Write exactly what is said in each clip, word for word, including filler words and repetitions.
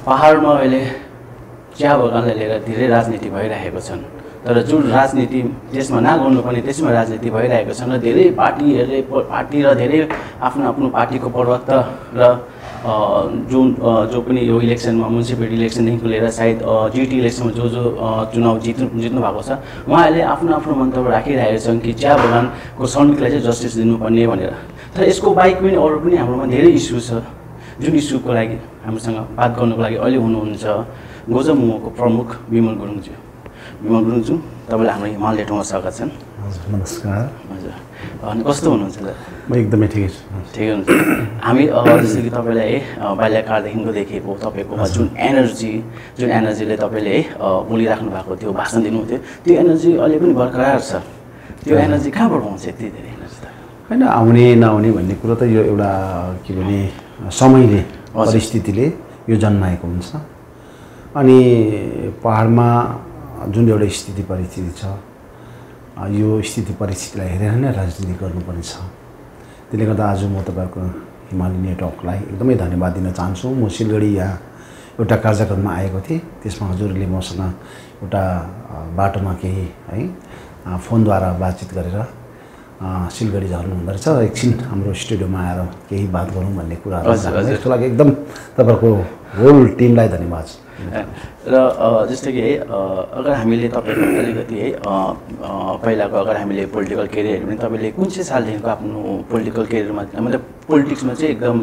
पहाडमा अहिले चिया बगानलाई लिएर धेरै राजनीति भइरहेको छन् तर जुन राजनीति त्यसमा नगर्नुपर्ने त्यसमा राजनीति भइरहेको छ र धेरै पार्टीहरूले पार्टी र धेरै आफ्नो आफ्नो पार्टीको प्रवक्ता र जुन जो पनि यो इलेक्सनमा म्युनिसिपल इलेक्सनदेखिको लिएर सायद जिटी इलेक्सनमा जो जो चुनाव जित्नु जित्नु भएको छ उहाँहरूले आफ्नो आफ्नो मन्तव्य राखिरहेका छन् कि चिया बगानको श्रमिकलाई चाहिँ जस्टिस दिनुपर्ने भनेर। तर यसको बाहेक पनि अरू पनि हाम्रोमा धेरै इस्यु छ जुन इस्युको लागि हामीसँग बात गर्नुको लागि अहिले हुनुहुन्छ गोजमुमोको प्रमुख विमल गुरुङज्यू। विमल गुरुङज्यू तपाईँले हाम्रो हिमाल नेटवर्कमा स्वागत छन्। हजुर नमस्कार। हजुर अनि कस्तो हुनुहुन्छ त? म एकदमै ठिकै छु। ठिकै हुनुहुन्छ। हामी जस्तो कि तपाईँलाई है बाल्यकालदेखिको देखेको तपाईँको जुन एनर्जी जुन एनर्जीले तपाईँले है बोलिराख्नु भएको थियो भाषण दिनुहुन्थ्यो त्यो एनर्जी अहिले पनि बरकरार छ। त्यो एनर्जी कहाँबाट आउँछ यति धेरै एनर्जी त? होइन आउने नआउने भन्ने कुरो त यो एउटा के भने समयले परिस्थितिले यो जन्माएको हुन्छ। अनि पहाडमा जुन एउटा स्थिति परिस्थिति छ यो स्थिति परिस्थितिलाई हेरेर नै राजनीति गर्नुपर्ने छ। त्यसले गर्दा आज म तपाईँको हिमाली नेटवर्कलाई एकदमै धन्यवाद दिन चाहन्छु। म सिलगढी यहाँ एउटा कार्यक्रममा आएको थिएँ, त्यसमा हजुरले मसँग एउटा बाटोमा केही है फोनद्वारा बातचित गरेर सिलगढी झर्नु हुँदो रहेछ, एकछिन हाम्रो स्टुडियोमा आएर केही बात गरौँ भन्ने कुराहरू यसको लागि एकदम तपाईँको होल टिमलाई धन्यवाद छ। र जस्तो कि है अगर हामीले तपाईँको अलिकति है पहिलाको अगर हामीले पोलिटिकल करियर हेऱ्यौँ भने तपाईँले कुन चाहिँ सालदेखिको आफ्नो पोलिटिकल करियरमा मतलब पोलिटिक्समा चाहिँ एकदम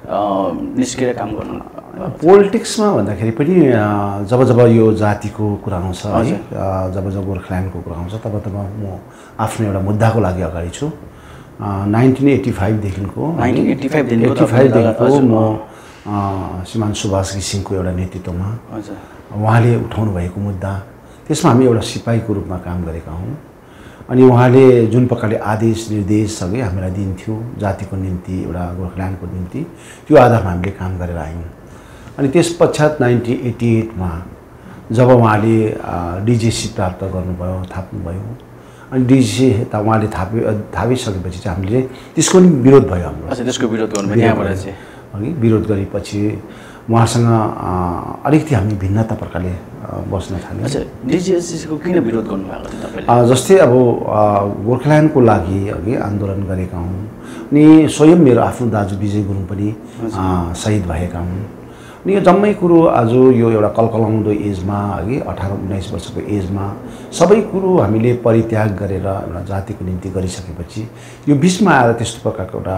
निस्केर काम गर्नु? पोलिटिक्समा भन्दाखेरि पनि जब जब यो जातिको कुरा आउँछ है जब जब गोर्खाल्यान्डको कुरा आउँछ तब तब म आफ्नो एउटा मुद्दाको लागि अगाडि छु। नाइन्टिन एट्टी फाइभदेखिको नाइन्टिन एट्टी एट्टी फाइभदेखिको म श्रीमान सुभाष घिसिङको एउटा नेतृत्वमा उहाँले उठाउनु भएको मुद्दा त्यसमा हामी एउटा सिपाहीको रूपमा काम गरेका हौँ। अनि उहाँले जुन प्रकारले आदेश निर्देश सबै हामीलाई दिन्थ्यो जातिको निम्ति एउटा गोर्खाल्यान्डको निम्ति त्यो आधारमा हामीले काम गरेर आयौँ। अनि त्यस पश्चात नाइन्टिन एट्टी एटमा जब उहाँले डिजिसी प्राप्त गर्नुभयो थाप्नुभयो अनि डिजिसी त उहाँले थापि थापिसकेपछि चाहिँ हामीले त्यसको पनि विरोध भयो हाम्रो। त्यसको विरोध गर्नुभयो त्यहाँबाट चाहिँ अघि विरोध गरेपछि उहाँसँग अलिकति हामी भिन्नता प्रकारले बस्न थाल्यौँ। अच्छा डिजिएससीको किन विरोध गर्नुभएको थियो तपाईँले? जस्तै अब गोर्खाल्यान्डको लागि अघि आन्दोलन गरेका हौँ अनि स्वयं मेरो आफ्नो दाजु विजय गुरुङ पनि शहीद भएका हुन्। अनि यो जम्मै कुरो आज यो एउटा कलकलाउँदो एजमा अघि अठार उन्नाइस वर्षको एजमा सबै कुरो हामीले परित्याग गरेर एउटा जातिको निम्ति गरिसकेपछि यो बिचमा आएर त्यस्तो प्रकारको एउटा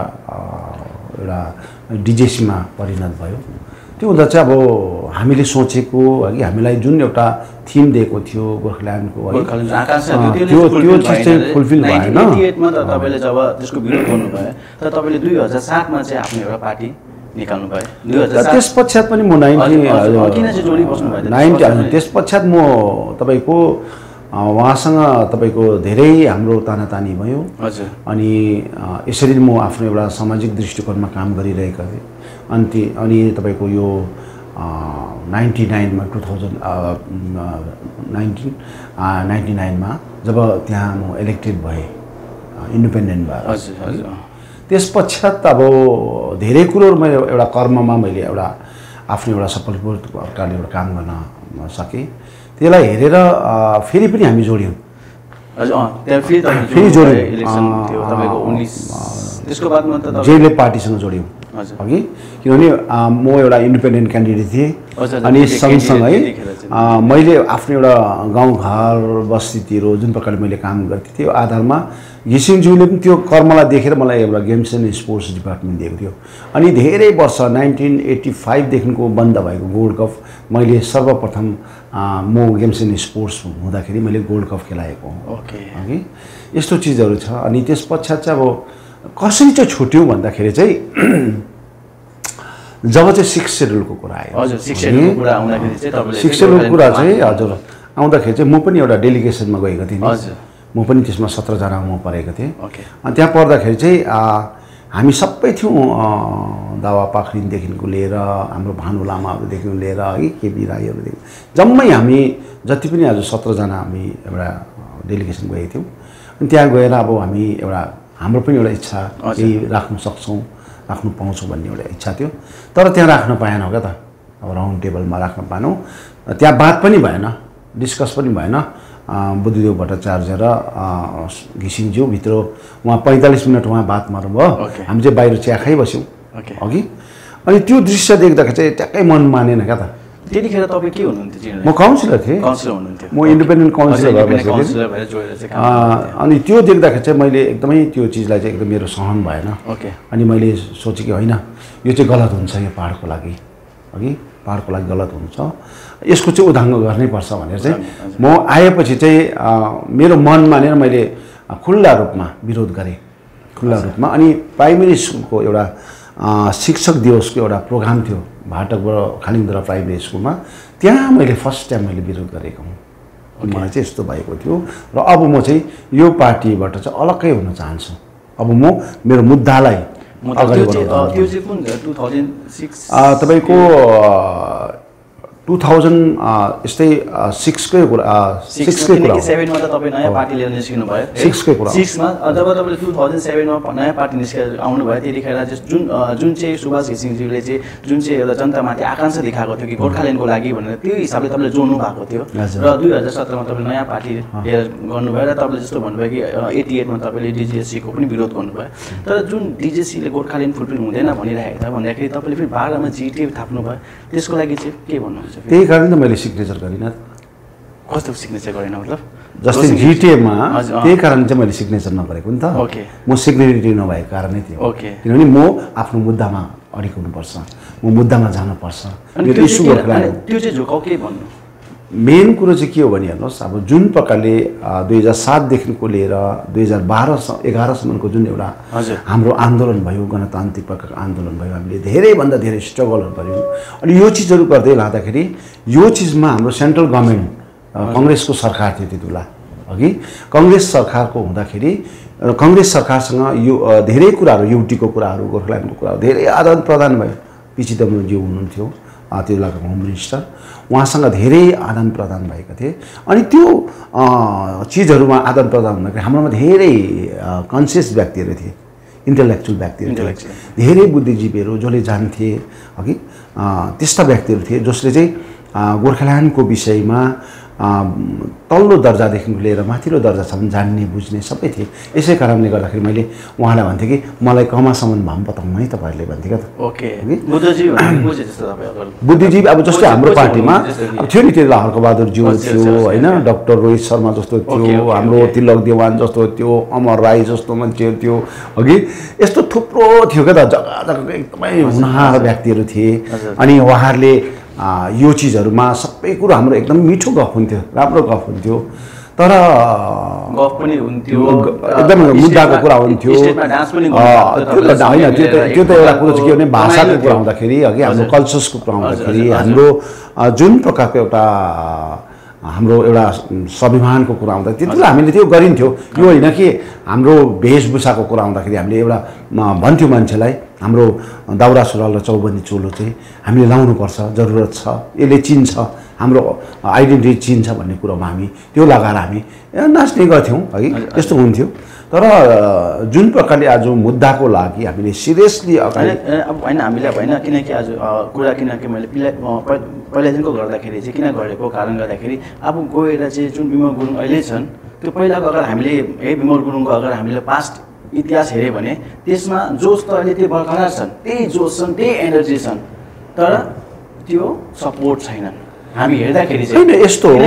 एउटा डिजेसीमा परिणत भयो। त्यो हुँदा चाहिँ अब हामीले सोचेको अघि हामीलाई जुन एउटा थिम दिएको थियो गोर्खाल्यान्डको त्यो त्यो चिज चाहिँ फुलफिल भएन। नाइन्टिन एट्टी एटमा त तपाईँले जब त्यसको विरोध गर्नुभयो तर तपाईँले दुई हजार सातमा चाहिँ आफ्नो एउटा पार्टी निकाल्नु भयो। दुई हजार त्यस पश्चात पनि म नाइन्टी किन चाहिँ जोडी बस्नु भयो? नाइन्टी त्यस पश्चात म तपाईँको उहाँसँग तपाईँको धेरै हाम्रो तानातानी भयो। हजुर अनि यसरी म आफ्नो एउटा सामाजिक दृष्टिकोणमा काम गरिरहेका थिएँ। अनि अनि तपाईँको यो नाइन्टी नाइनमा टु थाउजन्ड नाइन्टिन नाइन्टी नाइनमा जब त्यहाँ म इलेक्टेड भएँ इन्डिपेन्डेन्ट भएर हजुर हजुर त्यस पश्चात अब धेरै कुरोहरू मैले एउटा कर्ममा मैले एउटा आफ्नो एउटा सफलपूर्वक प्रकारले एउटा काम गर्न सकेँ। त्यसलाई हेरेर फेरि पनि हामी जोड्यौँ। फेरि जोड्यौँ त्यसको बादमा त जेले पार्टीसँग जोड्यौँ अघि किनभने म एउटा इन्डिपेन्डेन्ट क्यान्डिडेट थिएँ। अनि सँगसँगै मैले आफ्नो एउटा गाउँघर बस्तीतिर जुन प्रकारले मैले काम गर्थेँ त्यो आधारमा घिसिङज्यूले पनि त्यो कर्मलाई देखेर मलाई एउटा गेम्स एन्ड स्पोर्ट्स डिपार्टमेन्ट दिएको थियो। अनि धेरै वर्ष नाइन्टिन एट्टी फाइभदेखिको बन्द भएको गोल्ड कप मैले सर्वप्रथम म गेम्स एन्ड स्पोर्ट्स हुँदाखेरि मैले गोल्ड कप खेलाएको हुँ। ओके अघि यस्तो चिजहरू छ। अनि त्यस पश्चात चाहिँ अब कसरी चाहिँ छुट्यौँ भन्दाखेरि चाहिँ जब चाहिँ सिक्स सेड्युलको कुरा आयो। हजुर सिक्स सेड्युलको कुरा आउँदाखेरि चाहिँ तपाईँले सिक्स सेड्युलको कुरा चाहिँ हजुर आउँदाखेरि चाहिँ म पनि एउटा डेलिगेसनमा गएको थिएँ। हजुर म पनि त्यसमा सत्रजना म परेको थिएँ। ओके अनि त्यहाँ पर्दाखेरि चाहिँ हामी सबै थियौँ दावा पाखरिनदेखिको लिएर हाम्रो भानु लामाहरूदेखि लिएर है केबी राईहरूदेखि जम्मै हामी जति पनि आज सत्रजना हामी एउटा डेलिगेसन गएका थियौँ। अनि त्यहाँ गएर अब हामी एउटा हाम्रो पनि एउटा इच्छा केही राख्न सक्छौँ राख्नु पाउँछौँ भन्ने एउटा इच्छा थियो। तर त्यहाँ राख्न पाएनौँ क्या त राउन्ड टेबलमा राख्न पानौँ। त्यहाँ बात पनि भएन, डिस्कस पनि भएन। बुद्धदेव भट्टाचार्य र घिसिङज्यू भित्र उहाँ पैँतालिस मिनट उहाँ बात मार्नुभयो, हामी चाहिँ बाहिर चिया खाइबस्यौँ अघि। अनि त्यो दृश्य देख्दाखेरि चाहिँ ट्याक्कै मन मानेन क्या त। त्यतिखेर तपाईँ के हुनुहुन्थ्यो? म काउन्सिलर थिएँ, काउन्सिलर हुनुहुन्थ्यो, म इन्डिपेन्डेन्ट काउन्सिलर भएर। अनि त्यो देख्दाखेरि चाहिँ मैले एकदमै त्यो चिजलाई चाहिँ एकदम मेरो सहन भएन। अनि मैले सोचेँ कि होइन यो चाहिँ गलत हुन्छ, यो पाहाडको लागि अघि पाहाडको लागि गलत हुन्छ, यसको चाहिँ उदाङ्ग गर्नै पर्छ भनेर चाहिँ म आएपछि चाहिँ मेरो मन मानेर मैले खुल्ला रूपमा विरोध गरेँ, खुल्ला रूपमा। अनि प्राइमेरी स्कुलको एउटा शिक्षक दिवसको एउटा प्रोग्राम थियो भाटकबाट खालिङदरा प्राइमेरी स्कुलमा, त्यहाँ मैले फर्स्ट टाइम मैले विरोध गरेको हुँ। मलाई चाहिँ यस्तो भएको थियो र अब म चाहिँ यो पार्टीबाट चाहिँ अलग्गै हुन चाहन्छु। अब म मेरो मुद्दालाई अगाडि तपाईँको टु थाउजन्ड यस्तै सिक्सकै कुरा सिक्सकै कुरा सेभेनमा त तपाईँ नयाँ पार्टी लिएर निस्किनु भयो, सिक्सकै कुरा सिक्समा जब तपाईँले टु थाउजन्ड सेभेनमा नयाँ पार्टी निस्केर आउनुभयो त्यतिखेर चाहिँ जुन जुन चाहिँ सुभाष घिसिङज्यूले चाहिँ जुन चाहिँ एउटा जनतामाथि आकाङ्क्षा देखाएको थियो कि गोर्खाल्यान्डको लागि भनेर त्यो हिसाबले तपाईँले जोड्नु भएको थियो र दुई हजार सत्रमा तपाईँले नयाँ पार्टी लिएर गर्नुभयो र तपाईँले जस्तो भन्नुभयो कि एटी एटमा तपाईँले डिजिएसीको पनि विरोध गर्नुभयो। तर जुन डिजिएसीले गोर्खाल्यान्ड फुलफिल हुँदैन भनिरहेको छ भन्दाखेरि तपाईँले फेरि बाह्रमा जिटिए थाप्नुभयो, त्यसको लागि चाहिँ के भन्नुहुन्छ? त्यही कारण त मैले सिग्नेचर गरिनँ। कस्तो सिग्नेचर गरेन मतलब? जस्तै जिटिएमा त्यही कारण चाहिँ मैले सिग्नेचर नगरेको नि त। म सिग्नेटरी नभएको कारणै थियो, किनभने म आफ्नो मुद्दामा अडिक हुनुपर्छ, म मुद्दामा जानुपर्छ। त्यो चाहिँ झुकाउ के भन्नु? मेन कुरो चाहिँ के हो भने हेर्नुहोस्, अब जुन प्रकारले दुई हजार सातदेखिको लिएर दुई हजार बाह्र एघारसम्मको जुन एउटा हाम्रो आन्दोलन भयो, गणतान्त्रिक प्रकारको आन्दोलन भयो, हामीले धेरैभन्दा धेरै स्ट्रगलहरू गऱ्यौँ। अनि यो चिजहरू गर्दै लाँदाखेरि यो चिजमा हाम्रो सेन्ट्रल गभर्मेन्ट कङ्ग्रेसको सरकार थियो त्यति बेला अघि। कङ्ग्रेस सरकारको हुँदाखेरि कङ्ग्रेस सरकारसँग यो धेरै कुराहरू, युटीको कुराहरू, गोर्खाल्यान्डको कुराहरू धेरै आदान प्रदान भयो। पिसी दमनज्यू हुनुहुन्थ्यो त्यो बेलाको होम मिनिस्टर, उहाँसँग धेरै आदान प्रदान भएका थिए। अनि त्यो चिजहरूमा आदान प्रदान हुँदाखेरि हाम्रोमा धेरै कन्सियस व्यक्तिहरू थिए, इन्टेलेक्चुअल व्यक्तिहरू थिए, धेरै बुद्धिजीवीहरू जसले जान्थे अघि। त्यस्ता व्यक्तिहरू थिए जसले चाहिँ गोर्खाल्यान्डको विषयमा तल्लो दर्जादेखि लिएर माथिल्लो दर्जासम्म जान्ने बुझ्ने सबै थिए। यसै कारणले गर्दाखेरि मैले उहाँलाई भन्थेँ कि मलाई कमासम्म भए पनि बताउनु है तपाईँहरूले भन्थेँ क्या त। ओके, बुद्धिजीवी बुद्धिजीवी अब जस्तै हाम्रो पार्टीमा अब थियो नि त्यो हर्कबहादुर ज्यू थियो होइन, डाक्टर रोहित शर्मा जस्तो थियो, हाम्रो तिलक देवान जस्तो थियो, अमर राई जस्तो मान्छे थियो अघि। यस्तो थुप्रो थियो क्या त, जग्गा जग्गाको एकदमै हुनहार व्यक्तिहरू थिए। अनि उहाँहरूले यो चिजहरूमा सबै कुरो हाम्रो एकदम मिठो गफ हुन्थ्यो, राम्रो गफ हुन्थ्यो। तर गफ पनि हुन्थ्यो, एकदम मुद्दाको कुरा हुन्थ्यो। त्यो त होइन, त्यो त त्यो त एउटा कुरो चाहिँ के भने भाषाको कुरा हुँदाखेरि अघि, हाम्रो कल्चर्सको कुरा हुँदाखेरि, हाम्रो जुन प्रकारको एउटा हाम्रो एउटा स्वाभिमानको कुरा आउँदा त्यति बेला हामीले त्यो गरिन्थ्यो। यो होइन कि हाम्रो वेशभूषाको कुरा आउँदाखेरि हामीले एउटा भन्थ्यो मान्छेलाई हाम्रो दाउरा सुरुवाल र चौबन्दी चोलो चाहिँ हामीले लाउनुपर्छ, जरुरत छ, यसले चिन्छ, हाम्रो आइडेन्टिटी चिन्छ भन्ने कुरोमा हामी त्यो लगाएर हामी नाच्ने गर्थ्यौँ है, त्यस्तो हुन्थ्यो। तर जुन प्रकारले आज मुद्दाको लागि हामीले सिरियसली अगाडि अब होइन हामीले होइन, किनकि आज कुरा किनकि मैले पहिलादेखिको गर्दाखेरि चाहिँ किन गरेको कारण गर्दाखेरि अब गएर चाहिँ जुन विमल गुरुङ अहिले छन् त्यो पहिलाको अगर हामीले है विमल गुरुङको अगर हामीले पास्ट इतिहास हेऱ्यो भने त्यसमा जोस त अहिले त्यो बरकरार छन्, त्यही जोस छन्, त्यही एनर्जी छन्, तर त्यो सपोर्ट छैनन्। हामी हेर्दाखेरि चाहिँ यस्तो हो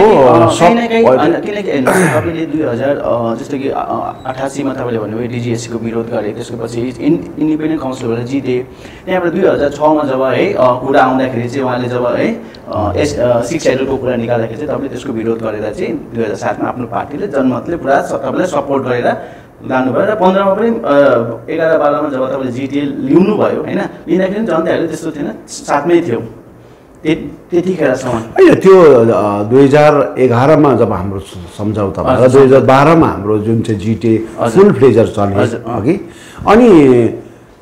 किनकि तपाईँले दुई हजार जस्तो कि अठासीमा तपाईँले भन्नुभयो डिजिएसीको विरोध गरे, त्यसको पछि इन इन्डिपेन्डेन्ट काउन्सिलबाट जिते। त्यहाँबाट दुई हजार छमा जब है कुरा आउँदाखेरि चाहिँ उहाँले जब है एस सिक्स सेड्युलको कुरा निकाल्दाखेरि चाहिँ तपाईँले त्यसको विरोध गरेर चाहिँ दुई हजार सातमा आफ्नो पार्टीले जनमतले पुरा तपाईँलाई सपोर्ट गरेर लानुभयो। र पन्ध्रमा पनि एघार बाह्रमा जब तपाईँले जिटिए लिनुभयो होइन, लिँदाखेरि पनि जनताहरूले त्यस्तो थिएन, साथमै थियो त्यतिखेरसम्म होइन। त्यो दुई हजार एघारमा जब हाम्रो सम्झौता भयो, दुई हजार बाह्रमा हाम्रो जुन चाहिँ जिटिए फुल फ्लेजर चल्यो अघि। अनि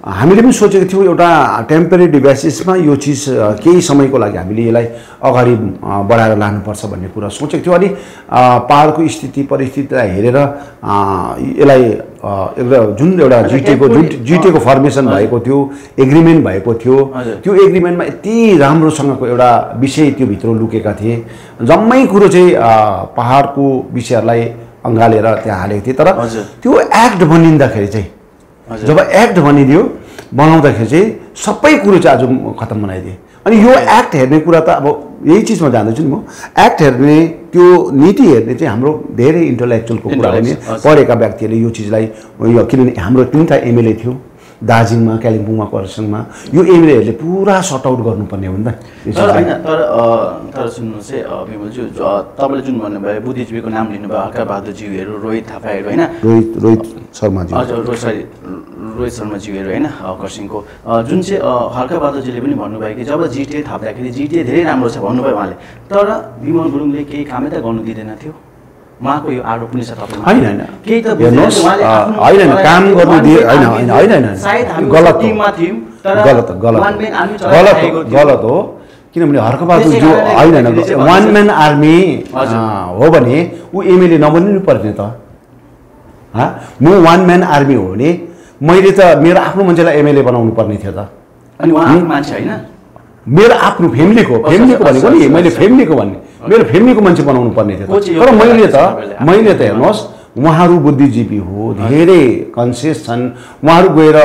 हामीले पनि सोचेको थियौँ एउटा टेम्परेरी बेसिसमा यो चिज केही समयको लागि हामीले यसलाई अगाडि बढाएर लानुपर्छ भन्ने कुरा सोचेको थियौँ। अनि पहाडको स्थिति परिस्थितिलाई हेरेर यसलाई एउटा जुन एउटा जिटिएको जुन जिटिएको फर्मेसन भएको थियो, एग्रिमेन्ट भएको थियो, त्यो एग्रिमेन्टमा यति राम्रोसँगको एउटा विषय त्यो भित्र लुकेका थिए। जम्मै कुरो चाहिँ पहाडको विषयहरूलाई अँगालेर त्यहाँ हालेको थिए। तर त्यो एक्ट बनिँदाखेरि चाहिँ जब एक्ट बनिदियो बनाउँदाखेरि चाहिँ सबै कुरो चाहिँ आज खत्तम बनाइदिए। अनि यो एक्ट हेर्ने कुरा त अब यही चिजमा जाँदैछु नि म। एक्ट हेर्ने त्यो नीति हेर्ने चाहिँ हाम्रो धेरै इन्टलेक्चुअलको कुरा हो नि, पढेका व्यक्तिहरूले यो चिजलाई यो किनभने हाम्रो तिनवटा एमएलए थियो दार्जिलिङमा, कालिम्पोङमा, खरसाङमा, यो एमएलएहरूले पुरा सर्ट आउट गर्नुपर्ने हो नि त। तर होइन तर तर सुन्नुहोस् है विमलज्यू, तपाईँले जुन भन्नुभयो बुद्धिजीवीको नाम लिनुभयो, हर्कबहादुरज्यूहरू, रोहित थापाहरू होइन, रोहित रोहित शर्माजी, हजुर सरी रोहित शर्माज्यूहरू होइन खरसाङको, जुन चाहिँ हर्कबहादुरजीले पनि भन्नुभयो कि जब जिटिए थाप्दाखेरि जिटिए धेरै राम्रो छ भन्नुभयो उहाँले, तर विमल गुरुङले केही कामै त गर्नु दिँदैन थियो। उहाँको यो आरोप पनि छ तपाईँ होइन होइन केही त हेर्नुहोस् होइन होइन काम गर्नु दिए होइन होइन होइन होइन गलत हो गलत गलत गलत गलत हो। किनभने हर्कबहादुरज्यू होइन होइन वान म्यान आर्मी हो भने ऊ एमएलए नबनिनु पर्ने त। म वान म्यान आर्मी हो भने मैले त मेरो आफ्नो मान्छेलाई एमएलए बनाउनु पर्ने थियो त। अनि उहाँ मान्छे होइन मेरो आफ्नो फ्यामिलीको फ्यामिलीको भनेको नि मैले फ्यामिलीको भन्ने मेरो फ्यामिलीको मान्छे बनाउनु पर्ने थियो। तर मैले त मैले त हेर्नुहोस् उहाँहरू बुद्धिजीवी हो, धेरै कन्सियस छन्। उहाँहरू गएर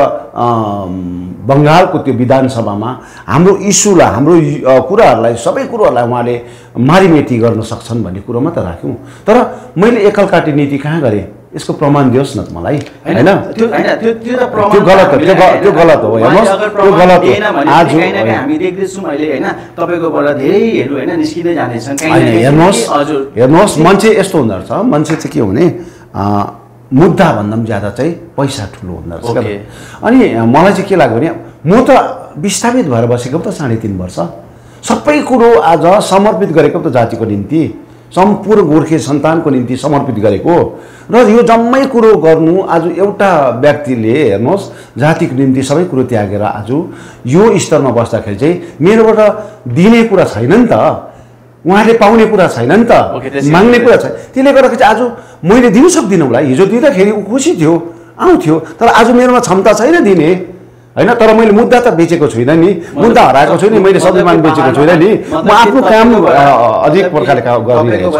बङ्गालको त्यो विधानसभामा हाम्रो इस्युलाई हाम्रो कुराहरूलाई सबै कुरोहरूलाई उहाँले मारिमेटी गर्न सक्छन् भन्ने कुरोमा त राख्यौँ। तर मैले एकलकाटी नीति कहाँ गरेँ यसको प्रमाण दियोस् न त मलाई होइन। त्यो गलत हो, त्यो गलत हो, हेर्नुहोस् त्यो गलत हो। आज हामी देख्दैछौँ अहिले होइन तपाईँकोबाट धेरैहरू होइन निस्किँदै जाँदैछन्। हेर्नुहोस् हेर्नुहोस् मान्छे यस्तो हुँदो रहेछ, मान्छे चाहिँ के हुने मुद्दा भन्दा पनि ज्यादा चाहिँ पैसा ठुलो हुँदो रहेछ। अनि मलाई चाहिँ के लाग्यो भने म त विस्थापित भएर बसेको त साढे तिन वर्ष, सबै कुरो आज समर्पित गरेको त जातिको निम्ति, सम्पूर्ण गोर्खे सन्तानको निम्ति समर्पित गरेको र यो जम्मै कुरो गर्नु आज एउटा व्यक्तिले हेर्नुहोस् जातिको निम्ति सबै कुरो त्यागेर आज यो स्तरमा बस्दाखेरि चाहिँ मेरोबाट दिने कुरा छैन नि त, उहाँले पाउने कुरा छैन नि त, माग्ने कुरा छैन। त्यसले गर्दाखेरि चाहिँ आज मैले दिनु सक्दिनँ उसलाई। हिजो दिँदाखेरि ऊ खुसी थियो, आउँथ्यो, तर आज मेरोमा क्षमता छैन दिने होइन। तर मैले मुद्दा त बेचेको छुइनँ नि, मुद्दा हराएको छुइनँ, मैले स्वाभिमान बेचेको छुइनँ नि, म आफ्नो काम अधिक प्रकारले गरिरहेको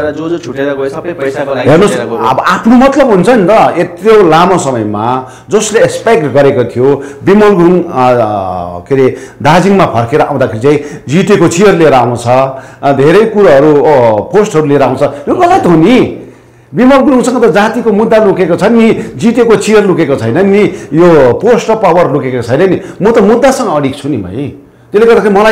छु। हेर्नुहोस् अब आफ्नो मतलब हुन्छ नि त। यत्रो लामो समयमा जसले एक्सपेक्ट गरेको थियो विमल गुरुङ के अरे दार्जिलिङमा फर्केर आउँदाखेरि चाहिँ जिटिएको चेयर लिएर आउँछ, धेरै कुरोहरू पोस्टहरू लिएर आउँछ, यो गलत हो नि। विमल गुरुङसँग त जातिको मुद्दा लुकेको छ नि, जिटेको चेयर लुकेको छैन नि, यो पोस्ट अफ पावर लुकेको छैन नि। म त मुद्दासँग अडिक छु नि भाइ। त्यसले गर्दाखेरि मलाई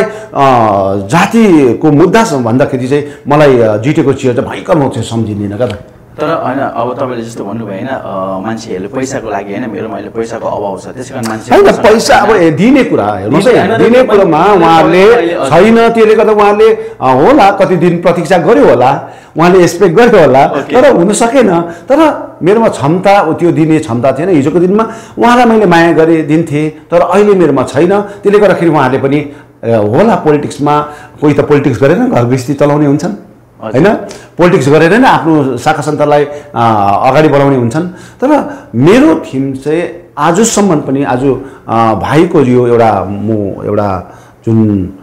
जातिको मुद्दा भन्दाखेरि चाहिँ मलाई जिटेको चेयर चाहिँ भयङ्कर म चाहिँ सम्झिँदिनँ क्या त। तर होइन अब तपाईँले जस्तो भन्नुभयो होइन मान्छेहरूले पैसाको लागि होइन मेरो मैले पैसाको अभाव छ त्यसै कारण मान्छे होइन पैसा अब दिने कुरा हेर्नुहोस् है, दिने कुरोमा उहाँहरूले छैन। त्यसले गर्दा उहाँले होला कति दिन प्रतीक्षा गर्यो होला, उहाँले एक्सपेक्ट गर्यो होला, तर हुन सकेन। तर मेरोमा क्षमता त्यो दिने क्षमता थिएन। हिजोको दिनमा उहाँलाई मैले माया गरेँ दिन्थेँ, तर अहिले मेरोमा छैन। त्यसले गर्दाखेरि उहाँले पनि होला पोलिटिक्समा कोही त पोलिटिक्स गरेर घर गृहस्थी चलाउने हुन्छन् होइन, पोलिटिक्स गरेर नै आफ्नो शाखा सन्तानलाई अगाडि बढाउने हुन्छन्। तर मेरो थिम चाहिँ आजसम्म पनि आज भाइको यो एउटा म एउटा जुन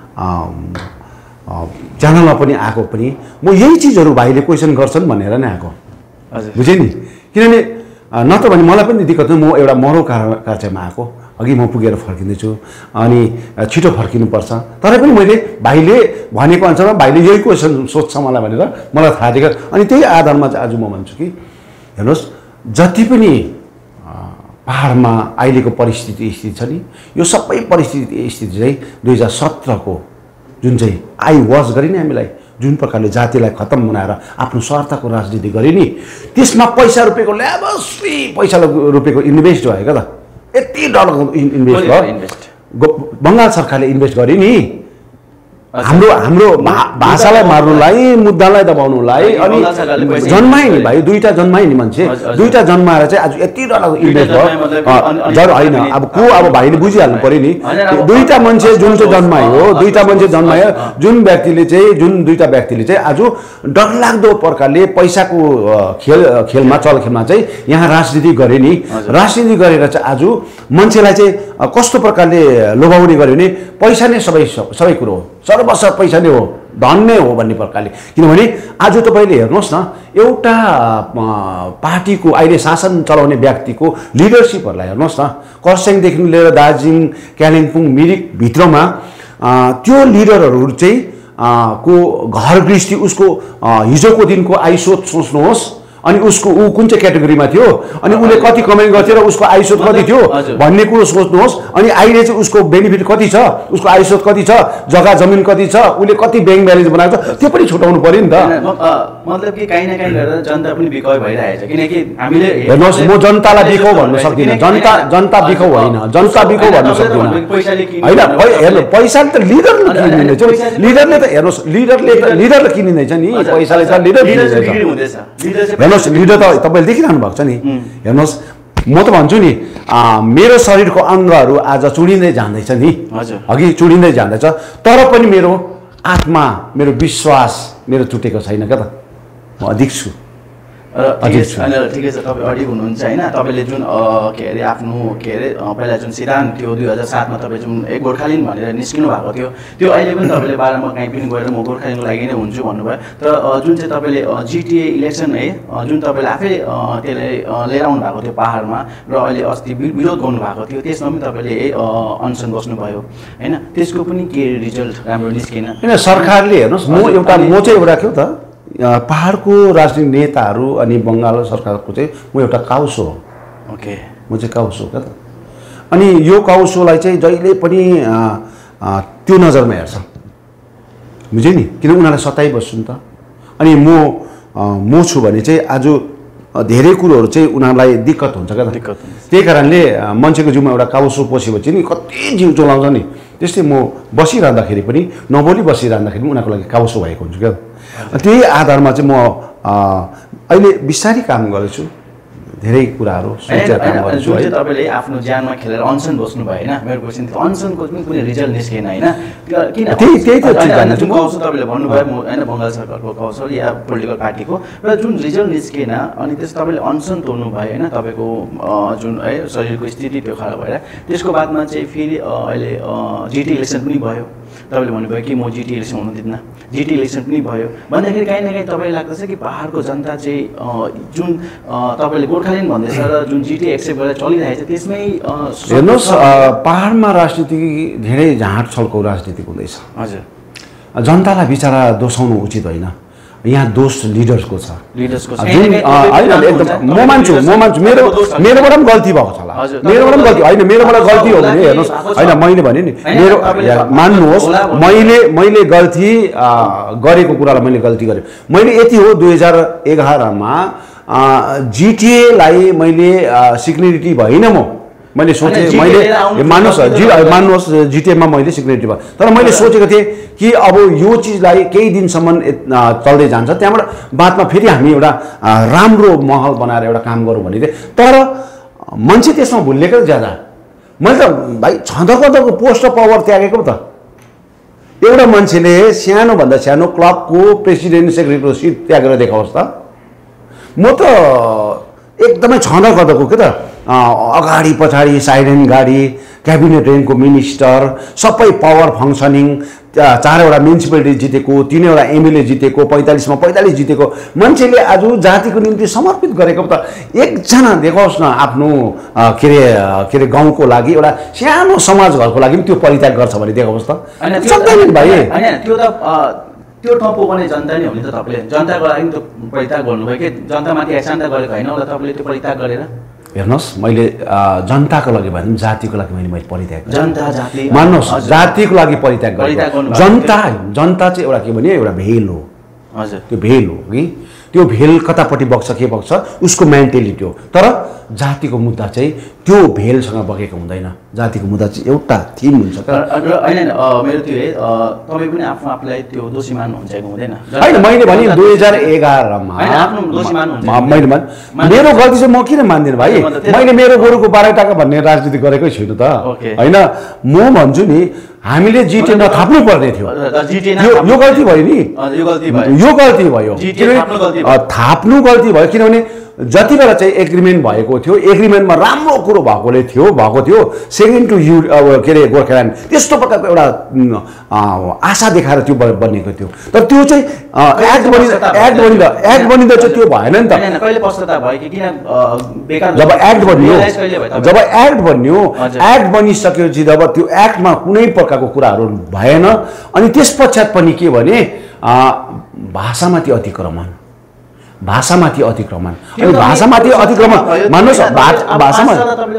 च्यानलमा पनि आएको पनि म यही चिजहरू भाइले क्वेसन गर्छन् भनेर नै आएको, बुझेँ नि। किनभने नत्र भने मलाई पनि दिक्कत हो। म एउटा मरौ कार्चमा आएको, अघि म पुगेर फर्किँदैछु अनि छिटो फर्किनुपर्छ। तर पनि मैले भाइले भनेको अनुसारमा भाइले यही क्वेसन सोध्छ मलाई भनेर मलाई थाहा दिएको। अनि त्यही आधारमा चाहिँ आज म भन्छु कि हेर्नुहोस् जति पनि पहाडमा अहिलेको परिस्थिति स्थिति छ नि, यो सबै परिस्थिति स्थिति चाहिँ दुई हजार सत्रको जुन चाहिँ आई वास गरे नि हामीलाई, जुन प्रकारले जातिलाई खत्तम बनाएर आफ्नो स्वार्थको राजनीति गरे नि, त्यसमा पैसा रुपियाँको ल्याबसै पैसा रुपियाँको इन्भेस्ट भयो क्या त। यति डलर इन्भेस्ट भयो, बङ्गाल सरकारले इन्भेस्ट गरे नि। हाम्रो हाम्रो भाषालाई मार्नुलाई मुद्दालाई दबाउनुलाई अनि जन्माए नि भाइ दुईटा जन्माए नि मान्छे दुईटा जन्माएर चाहिँ आज यति डरलाग्दो इन्भेस्ट भयो जर होइन अब को अब भाइले बुझिहाल्नु पर्यो नि दुईटा मान्छे जुन चाहिँ जन्मायो हो दुईटा मान्छे जन्मायो जुन व्यक्तिले चाहिँ जुन दुईटा व्यक्तिले चाहिँ आज डरलाग्दो प्रकारले पैसाको खेल खेलमा चलखेलमा चाहिँ यहाँ राजनीति गरे नि राजनीति गरेर चाहिँ आज मान्छेलाई चाहिँ कस्तो प्रकारले लोभाउने गर्यो भने पैसा नै सबै सबै कुरो हो सर्वस्व पैसा नै हो धन नै हो भन्ने प्रकारले किनभने आज तपाईँले हेर्नुहोस् न एउटा पार्टीको अहिले शासन चलाउने व्यक्तिको लिडरसिपहरूलाई हेर्नुहोस् न खरसाङदेखि लिएर दार्जिलिङ कालिम्पोङ मिरिक भित्रमा त्यो लिडरहरू चाहिँ को घर गृहस्थी उसको हिजोको दिनको आयस्रोत सोच्नुहोस् अनि उसको ऊ कुन चाहिँ क्याटेगोरीमा थियो अनि उसले कति कमाइ गर्थ्यो र उसको आयस्रोत कति थियो भन्ने कुरो सोच्नुहोस् अनि अहिले चाहिँ उसको बेनिफिट कति छ उसको आयस्रोत कति छ जग्गा जमिन कति छ उसले कति ब्याङ्क ब्यालेन्स बनाएको छ त्यो पनि छुटाउनु पर्यो नि त मतलब कि काहीँ न काहीँ गरेर जनता पनि बिकाउ भइरहेछ किनकि हामीले हेर्नुहोस् म जनतालाई बिकाउ भन्न सक्दिनँ जनता जनता बिकाउ होइन जनता बिकाउ भन्न सक्दिनँ होइन हेर्नु पैसाले त लिडरले किनिँदैछ लिडरले त हेर्नुहोस् लिडरले त लिडरले किनिँदैछ नि पैसाले त लिडर किनिँदैछ हेर्नुहोस् लिडर त तपाईँले देखिरहनु भएको छ नि हेर्नुहोस् म त भन्छु नि मेरो शरीरको अङ्गहरू आज चुडिँदै जाँदैछ नि अघि चुडिँदै जाँदैछ तर पनि मेरो आत्मा मेरो विश्वास मेरो टुटेको छैन क्या त म अधिक छु र ठिकै छ तपाईँ अडिग हुनुहुन्छ होइन तपाईँले जुन के अरे आफ्नो के अरे पहिला जुन सिद्धान्त थियो दुई हजार सातमा तपाईँ जुन एक गोर्खालिन भनेर निस्किनु भएको थियो त्यो अहिले पनि तपाईँले बाह्रमा कहीँ पनि गएर म गोर्खालिनको लागि नै हुन्छु भन्नुभयो तर जुन चाहिँ तपाईँले जिटिए इलेक्सन है जुन तपाईँले आफै त्यसले लिएर आउनु भएको थियो पाहाडमा र अहिले अस्ति विरोध गर्नुभएको थियो त्यसमा पनि तपाईँले अनसन बस्नुभयो होइन त्यसको पनि के रिजल्ट राम्रो निस्केन होइन सरकारले हेर्नुहोस् म एउटा म चाहिँ एउटा के हो त पहाडको राजनीतिक नेताहरू अनि बङ्गाल सरकारको चाहिँ म एउटा काउसो हो ओके म चाहिँ काउसो क्या त अनि यो काउसोलाई चाहिँ जहिले पनि त्यो नजरमा हेर्छ बुझ्यो नि किन उनीहरूलाई सताइबस्छु नि त अनि म म छु भने चाहिँ आज धेरै कुरोहरू चाहिँ उनीहरूलाई दिक्कत हुन्छ क्या त दिक्कत त्यही कारणले मान्छेको जिउमा एउटा काउसो पसेपछि नि कति जिउ चलाउँछ नि त्यस्तै म बसिरहँदाखेरि पनि नबोली बसिरहँदाखेरि पनि उनीहरूको लागि काउसो भएको हुन्छ क्या त्यही आधारमा चाहिँ म अहिले बिस्तारै काम गर्दैछु धेरै कुराहरू सोचेर काम गर्छु है तपाईँले आफ्नो ज्यानमा खेलेर अनसन बस्नु भयो होइन मेरो क्वेसन थियो अनसनको पनि कुनै रिजल्ट निस्केन होइन किन त्यही त्यही त जुन कौशल तपाईँले भन्नुभयो म होइन बङ्गाल सरकारको कौशल या पोलिटिकल पार्टीको र जुन रिजल्ट निस्केन अनि त्यस तपाईँले अनसन तोड्नु भयो होइन तपाईँको जुन है शरीरको स्थिति त्यो खराब भएर त्यसको बादमा चाहिँ फेरि अहिले जिटी इलेक्सन पनि भयो तपाईँले भन्नुभयो कि म जिटी इलेक्सन हुनु दिन्न जिटी इलेक्सन पनि भयो भन्दाखेरि काहीँ न काहीँ तपाईँलाई लाग्दछ कि पाहाडको जनता चाहिँ जुन तपाईँले गोर्खाल्यान्ड भन्दैछ र जुन जिटी एक्सेप्ट गरेर चलिरहेछ त्यसमै हेर्नुहोस् पाहाडमा राजनीति धेरै झाँट छल्को राजनीति हुँदैछ हजुर जनतालाई बिचरा दोषाउनु उचित होइन यहाँ दोष लिडर्सको छ लिडर्सको होइन एकदम म मान्छु म मान्छु मेरो मेरोबाट पनि गल्ती भएको छ होला मेरोबाट पनि गल्ती होइन मेरोबाट गल्ती हो भने हेर्नुहोस् होइन मैले भने नि मेरो मान्नुहोस् मैले मैले गल्ती गरेको कुरालाई मैले गल्ती गरेँ मैले यति हो दुई हजार एघारमा जिटिएलाई मैले सिग्नेरिटी भइन म मैले सोचेँ मैले मान्नुहोस् जि मान्नुहोस् जिटिएमा मैले सिग्नेरिटी भयो तर मैले सोचेको थिएँ कि अब यो चिजलाई केही दिनसम्म चल्दै जान्छ त्यहाँबाट बादमा फेरि हामी एउटा राम्रो महल बनाएर एउटा काम गरौँ भन्ने थिएँ तर मान्छे त्यसमा भुलेको ज्यादा मैले त भाइ छँदाको पोस्ट अफ पावर त्यागेको त एउटा मान्छेले सानोभन्दा सानो क्लबको प्रेसिडेन्ट सेक्रेटरीको सिट त्यागेर देखाओस् त म त एकदमै छँदा गर्दाको के त अगाडि पछाडि साइरेन गाडी क्याबिनेट ऱ्याङ्कको मिनिस्टर सबै पावर फङ्सनिङ चारवटा म्युनिसिपालिटी जितेको तीनवटा एमएलए जितेको पैँतालिसमा पैँतालिस जितेको मान्छेले आज जातिको निम्ति समर्पित गरेको त एकजना देखाओस् न आफ्नो के अरे के अरे गाउँको लागि एउटा सानो समाज घरको लागि पनि त्यो परित्याग गर्छ भने देखाओस् त सक्दैन भाइ होइन त्यो त त्यो ठाउँ पुग्ने जनता नै हो नि त तपाईँले जनताको लागि त परित्याग गर्नुभयो कि जनतामाथि एसान्त गरेको होइन होला तपाईँले त्यो परित्याग गरेर हेर्नुहोस् मैले जनताको लागि भने जातिको लागि मैले मैले परित्याग जनता जाति मान्नुहोस् जातिको लागि परित्याग गरेँ जनता जनता चाहिँ एउटा के भने एउटा भेल हो हजुर त्यो भेल हो कि त्यो भेल कतापट्टि बग्छ के बग्छ उसको मेन्टेलिटी हो। तर जातिको मुद्दा चाहिँ त्यो भेलसँग बगेको हुँदैन। जातिको मुद्दा चाहिँ एउटा थिम हुन्छ। होइन मेरो त्यो है तपाईँ पनि आफ्नो आफूलाई त्यो दोषी मान्नुहुन्छ हुँदैन होइन। मैले भने दुई हजार एघारमा मैले भने मेरो गल्ती चाहिँ म किन मान्दिनँ भाइ? मैले मेरो गोरुको बाह्र टाका भन्ने राजनीति गरेकै छुइनँ त होइन। म भन्छु नि हामीले जिटिए नथाप्नु पर्ने थियो। यो गल्ती भयो नि, यो गल्ती भयो थाप्नु गल्ती भयो। किनभने जति बेला चाहिँ एग्रिमेन्ट भएको थियो एग्रिमेन्टमा राम्रो कुरो भएकोले थियो भएको थियो सेकेन्ड टु यु के अरे गोर्खाल्यान्ड त्यस्तो प्रकारको एउटा आशा देखाएर त्यो बनेको थियो। तर त्यो चाहिँ एक्ट बनि एक्ट बनिँदा एक्ट बनिँदा चाहिँ त्यो भएन नि त। जब एक्ट बनियो जब एक्ट बनियो एक्ट बनिसकेपछि जब त्यो एक्टमा कुनै प्रकारको कुराहरू भएन अनि त्यस पश्चात पनि के भने भाषामाथि अतिक्रमण भाषामाथि अतिक्रमण अनि भाषामाथि अतिक्रमण मान्नुहोस् भाषामा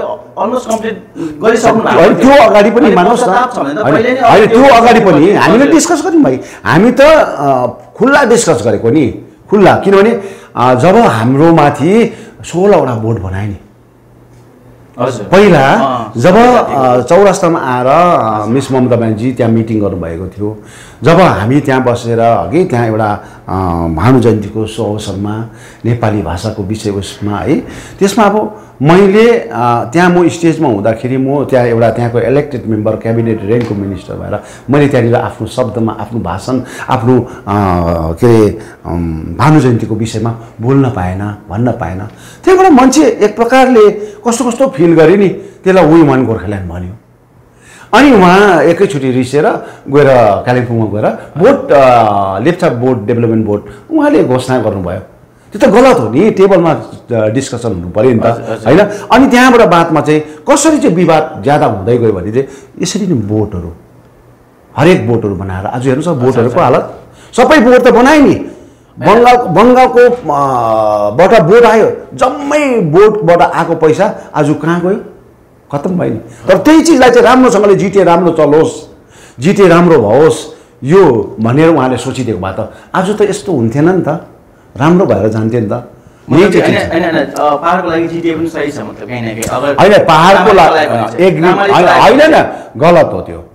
त्यो अगाडि पनि मान्नुहोस् न होइन त्यो अगाडि पनि हामीले डिस्कस गऱ्यौँ भाइ। हामी त खुल्ला डिस्कस गरेको नि खुल्ला। किनभने जब हाम्रो माथि सोह्रवटा बोर्ड बनाए नि पहिला जब चौरास्तामा आएर मिस ममता ब्यानर्जी त्यहाँ मिटिङ गर्नुभएको थियो जब हामी त्यहाँ बसेर अघि त्यहाँ एउटा भानु जयन्तीको अवसरमा नेपाली भाषाको विषयवस्तुमा है त्यसमा अब मैले त्यहाँ म स्टेजमा हुँदाखेरि म त्यहाँ एउटा त्यहाँको इलेक्टेड मेम्बर क्याबिनेट ऱ्याङ्कको मिनिस्टर भएर मैले त्यहाँनिर आफ्नो शब्दमा आफ्नो भाषण आफ्नो के अरे भानु जयन्तीको विषयमा बोल्न पाएन भन्न पाएन। त्यहाँबाट मान्छे एक प्रकारले कस्तो कस्तो फिल गरे नि त्यसलाई वी वान गोर्खाल्यान्ड भन्यो। अनि उहाँ एकैचोटि रिसेर गएर कालिम्पोङमा गएर board Lepcha board development board उहाँले घोषणा गर्नुभयो। त्यो त गलत हो नि टेबलमा डिस्कसन हुनु पऱ्यो नि त होइन। अनि त्यहाँबाट बादमा चाहिँ कसरी चाहिँ विवाद ज्यादा हुँदै गयो भने चाहिँ यसरी नै बोटहरू हरेक बोटहरू बनाएर आज हेर्नुहोस् बोटहरूको हालत सबै बोट त बनायो नि बङ्गाल बङ्गालको बाट बोट आयो जम्मै बोटबाट आएको पैसा आज कहाँ गयो खत्तम भयो नि। तर त्यही चिजलाई चाहिँ राम्रोसँगले जिटिए राम्रो चलोस् जिटिए राम्रो भओस् यो भनेर उहाँले सोचिदिएको भए त आज त यस्तो हुन्थेन नि त राम्रो भएर जान्थ्यो नि त। पहाडको लागि जिटिए पनि सही छ मतलब कहीँ न कहीँ होइन पहाडको लागि होइन न गलत हो त्यो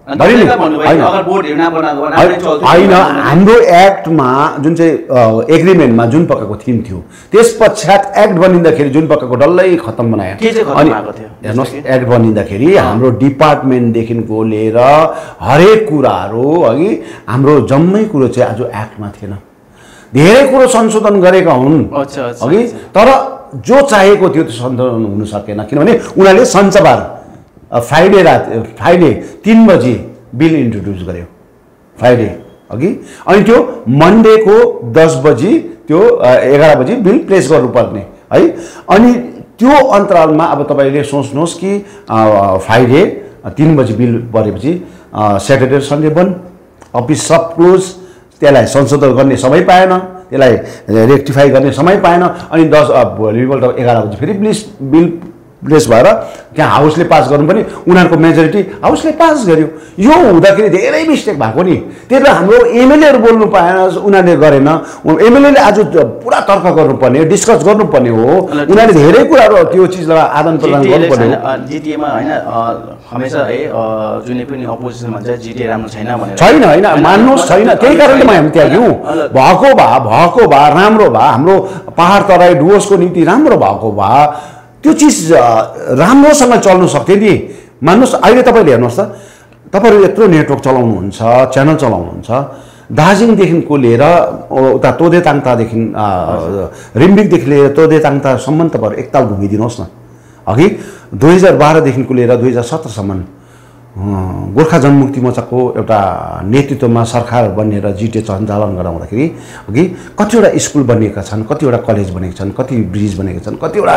होइन। हाम्रो एक्टमा जुन चाहिँ एग्रिमेन्टमा जुन प्रकारको थिम थियो त्यस पश्चात एक्ट बनिँदाखेरि जुन प्रकारको डल्लै खत्तम बनायो। अनि हेर्नुहोस् एक्ट बनिँदाखेरि हाम्रो डिपार्टमेन्टदेखिको लिएर हरेक कुराहरू अघि हाम्रो जम्मै कुरो चाहिँ आज एक्टमा थिएन। धेरै कुरो संशोधन गरेका हुन् अघि तर जो चाहेको थियो त्यो संशोधन हुन सकेन। किनभने उनीहरूले शनिबार फ्राइडे रात फ्राइडे तिन बजी बिल इन्ट्रोड्युस गर्यो फ्राइडे अघि अनि त्यो मन्डेको दस बजी त्यो एघार बजी बिल प्लेस गर्नुपर्ने है। अनि त्यो अन्तरालमा अब तपाईँले सोच्नुहोस् कि फ्राइडे तिन बजी बिल परेपछि स्याटरडे सन्डे बन्द अफिस सब क्लोज त्यसलाई संशोधन गर्ने समय पाएन त्यसलाई रेक्टिफाई गर्ने समय पाएन। अनि दस भोलिपल्ट एघार बजी फेरि प्लिज बिल प्लेस भएर त्यहाँ हाउसले पास गर्नु पनि उनीहरूको मेजोरिटी हाउसले पास गर्यो। यो हुँदाखेरि धेरै मिस्टेक भएको नि त्यही भएर हाम्रो एमएलएहरू बोल्नु पाएन उनीहरूले गरेन। एमएलएले आज पुरा तर्क गर्नुपर्ने डिस्कस गर्नुपर्ने हो उनीहरूले धेरै कुराहरू त्यो चिजलाई आदान प्रदान गर्नुपर्ने हो। जिटिएमा होइन हमेसा है जुनै पनि अपोजिसन भन्छ जिटिए राम्रो छैन भनेर छैन होइन मान्नुहोस् छैन। त्यही कारणले म हामी त्यहाँ गयौँ भएको भए भएको भए राम्रो भए हाम्रो पहाड तराई डुवर्सको निम्ति राम्रो भएको भए त्यो चिज राम्रोसँग चल्नु सक्थ्यो नि। मान्नुहोस् अहिले तपाईँले हेर्नुहोस् त तपाईँहरू यत्रो नेटवर्क चलाउनुहुन्छ च्यानल चलाउनुहुन्छ दार्जिलिङदेखिको लिएर उता तोदे ताङतादेखि रिम्बिकदेखि लिएर तोदे ताङतासम्म तपाईँहरू एकताल घुमिदिनुहोस् न। अघि दुई हजार बाह्रदेखिको लिएर दुई हजार सत्रसम्म गोर्खा जनमुक्ति मोर्चाको एउटा नेतृत्वमा सरकार बनेर जिटिए सञ्चालन गराउँदाखेरि अघि कतिवटा स्कुल बनिएका छन् कतिवटा कलेज बनेका छन् कति ब्रिज बनेका छन् कतिवटा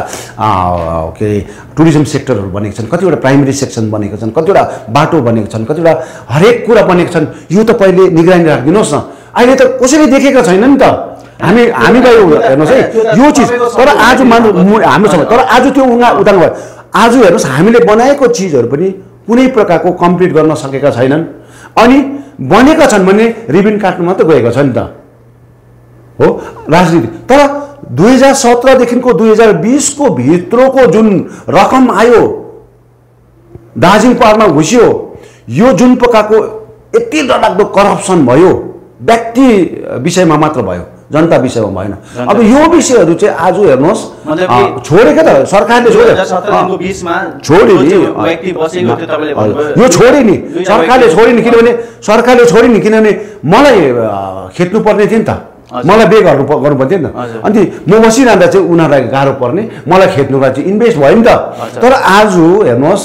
के अरे टुरिज्म सेक्टरहरू बनेका छन् कतिवटा प्राइमेरी सेक्सन बनेका छन् कतिवटा बाटो बनेका छन् कतिवटा हरेक कुरा बनेका छन्। यो तपाईँले निगरानी राखिदिनुहोस् न। अहिले त कसैले देखेका छैन नि त हामी हामीलाई हेर्नुहोस् है यो चिज। तर आज मान्नु हाम्रो समय तर आज त्यो उहाँ उदाहरण भयो आज हेर्नुहोस् हामीले बनाएको चिजहरू पनि कुनै प्रकारको कम्प्लिट गर्न सकेका छैनन्। अनि बनेका छन् भने रिबिन काट्नु मात्रै गएको छ नि त हो राजनीति। तर दुई हजार सत्रदेखिको दुई हजार बिसको भित्रको जुन रकम आयो दार्जिलिङ पहाडमा घुस्यो, यो जुन प्रकारको यति डरलाग्दो करप्सन भयो व्यक्ति विषयमा मात्र भयो, जनता विषयमा भएन। अब यो विषयहरू चाहिँ आज हेर्नुहोस् छोडेको त सरकारले छोड्यो नि, यो छोड्यो नि सरकारले छोड्यो नि, किनभने सरकारले छोड्यो नि किनभने मलाई खेद्नु पर्ने थियो नि त, मलाई बे गर्नु गर्नु पर्थ्यो नि त। अनि म बसिरहँदा चाहिँ उनीहरूलाई गाह्रो पर्ने, मलाई खेद्नुलाई चाहिँ इन्भेस्ट भयो नि त। तर आज हेर्नुहोस्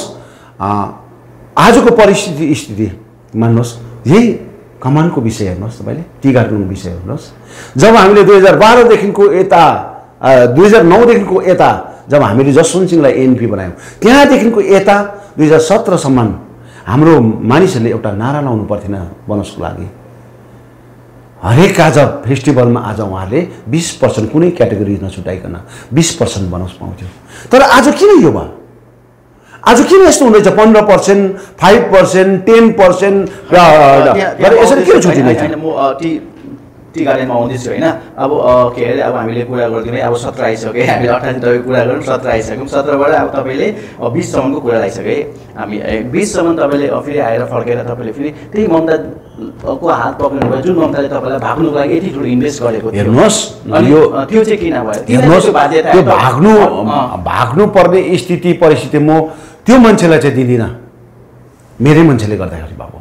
आजको परिस्थिति स्थिति मान्नुहोस्, यही कमानको विषय हेर्नुहोस् तपाईँले, टी गार्डनको विषय हेर्नुहोस्। जब हामीले दुई हजार बाह्रदेखिको यता दुई हजार नौदेखिको यता जब हामीले जसवन्त सिंहलाई एनपी बनायौँ, त्यहाँदेखिको यता दुई हजार सत्रसम्म हाम्रो मानिसहरूले एउटा नारा लाउनु पर्थेन बनोसको लागि। हरेक आज फेस्टिभलमा आज उहाँहरूले बिस पर्सेन्ट कुनै क्याटेगोरी नछुटाइकन बिस पर्सेन्ट बनोस पाउँथ्यो। तर आज किन यो भयो? आज किन यस्तो हुँदैछ? पन्ध्र percent five percent ten percent यसरी किन छुटिँदैछ? टी गार्डनमा आउँदैछु होइन। अब के अरे अब हामीले कुरा गरिदिउँ, अब सत्र आइसक्यो, हामीले अठासी तपाईँ कुरा गरौँ, सत्र आइसक्यौँ, सत्रबाट अब तपाईँले बिससम्मको कुरा आइसक्यो। हामी बिससम्म तपाईँले फेरि आएर फर्केर तपाईँले फेरि त्यही ममताको हात पक्रिनु भयो, जुन ममताले तपाईँलाई भाग्नुको लागि यति ठुलो इन्भेस्ट गरेको थियो। हेर्नुहोस् यो त्यो चाहिँ किन भयो? हेर्नुहोस् त्यो भाग्नु भाग्नु पर्ने स्थिति परिस्थिति म त्यो मान्छेलाई चाहिँ दिँदिनँ, मेरै मान्छेले गर्दाखेरि बाबु,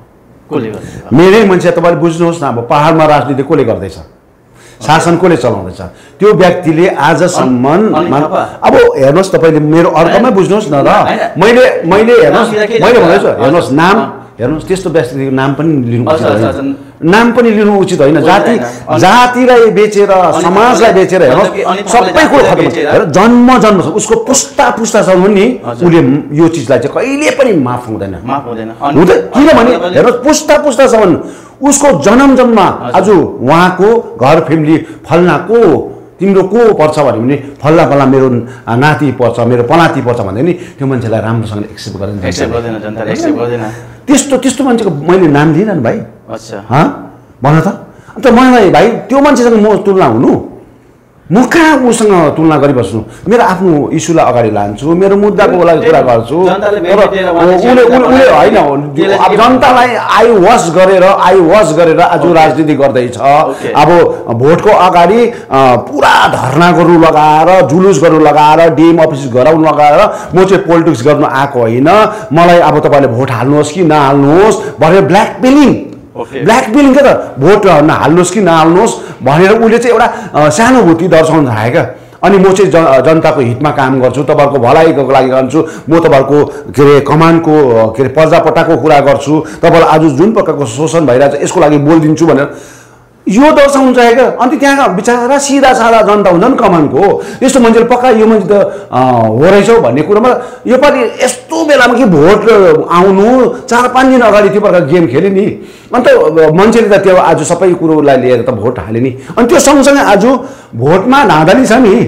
मेरै मान्छे। तपाईँले बुझ्नुहोस् न, अब पहाडमा राजनीति कसले गर्दैछ, शासन कसले चलाउँदैछ, त्यो व्यक्तिले आजसम्म अब हेर्नुहोस् तपाईँले मेरो अर्कोमै बुझ्नुहोस् न र मैले मैले हेर्नुहोस् मैले भन्दैछु हेर्नुहोस् नाम हेर्नुहोस् त्यस्तो व्यक्तिको नाम पनि लिनु उचित होइन, नाम पनि लिनु उचित होइन। जाति जातिलाई बेचेर समाजलाई बेचेर हेर्नुहोस् सबै कुरो खत्म, जन्म जन्म उसको पुस्ता पुस्तासम्म नि उसले यो चिजलाई चाहिँ कहिले पनि माफ हुँदैन हुँदैन। किनभने हेर्नुहोस् पुस्ता पुस्तासम्म उसको जन्म जन्म आज उहाँको घर फ्यामिली फल्ना को तिम्रो को पर्छ भन्यो भने फल्ला फल्ला मेरो नाति पर्छ, मेरो पनाति पर्छ भन्दै नि त्यो मान्छेलाई राम्रोसँगले एक्सेप्ट गर्दैन, एक्सेप्ट गर्दैन जनताले, एक्सेप्ट गर्दैन। त्यस्तो त्यस्तो मान्छेको मैले नाम लिएन नि भाइ। अच्छा हँ भन त, अन्त मलाई भाइ त्यो मान्छेसँग म तुलना हुनु, म कहाँ उसँग तुलना गरिबस्नु? मेरो आफ्नो इस्युलाई अगाडि लान्छु, मेरो मुद्दाको लागि कुरा गर्छु। उसले उसले होइन अब जनतालाई आई वास गरेर आई वास गरेर आज राजनीति गर्दैछ। अब भोटको अगाडि पुरा धर्ना गर्नु लगाएर जुलुस गर्नु लगाएर डिएम अफिस गराउनु लगाएर म चाहिँ पोलिटिक्स गर्नु आएको होइन, मलाई अब तपाईँले भोट हाल्नुहोस् कि नहाल्नुहोस् भनेर ब्ल्याकमेलिङ ब्ल्याकमेलिङ क्या त, भोट नहाल्नुहोस् कि नहाल्नुहोस् भनेर उसले चाहिँ एउटा सहानुभूति दर्शाउन थाल्यो क्या। अनि म चाहिँ जनताको हितमा काम गर्छु, तपाईँहरूको भलाइको लागि गर्छु, म तपाईँहरूको के अरे कमानको के अरे पर्जापट्टाको कुरा गर्छु, तपाईँलाई आज जुन प्रकारको शोषण भइरहेछ यसको लागि बोलिदिन्छु भनेर यो दर्शाउनु चाहे क्या। अनि त्यहाँ बिचरा सिधा साधा जनता हुन्छ नि कमानको, यस्तो मान्छेले पक्का यो मान्छे त हो रहेछौ भन्ने कुरोमा योपालि यस्तो बेलामा कि भोट आउनु चार पाँच दिन अगाडि त्यो प्रकारको गेम खेल्यो नि, अन्त मान्छेले त त्यो आज सबै कुरोलाई लिएर त भोट हाल्यो नि। अनि त्यो सँगसँगै आज भोटमा धाँधली छ नि,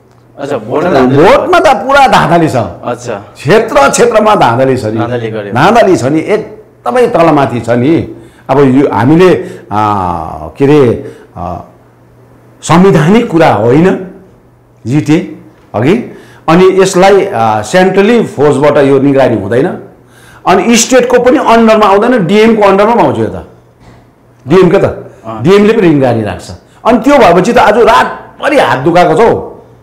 भोटमा त पुरा धाँधली छ, क्षेत्र क्षेत्रमा धाँधली छ नि, धाँधली छ नि एकदमै तलमाथि छ नि। अब यो हामीले के अरे संवैधानिक कुरा होइन जिटिए अघि, अनि यसलाई सेन्ट्रली फोर्सबाट यो निगरानी हुँदैन, अनि स्टेटको पनि अन्डरमा आउँदैन, डिएमको अन्डरमा आउँछ यो त, डिएम के त डिएमले पनि निगरानी राख्छ। अनि त्यो भएपछि त आज रातभरि हात दुखाएको छ हौ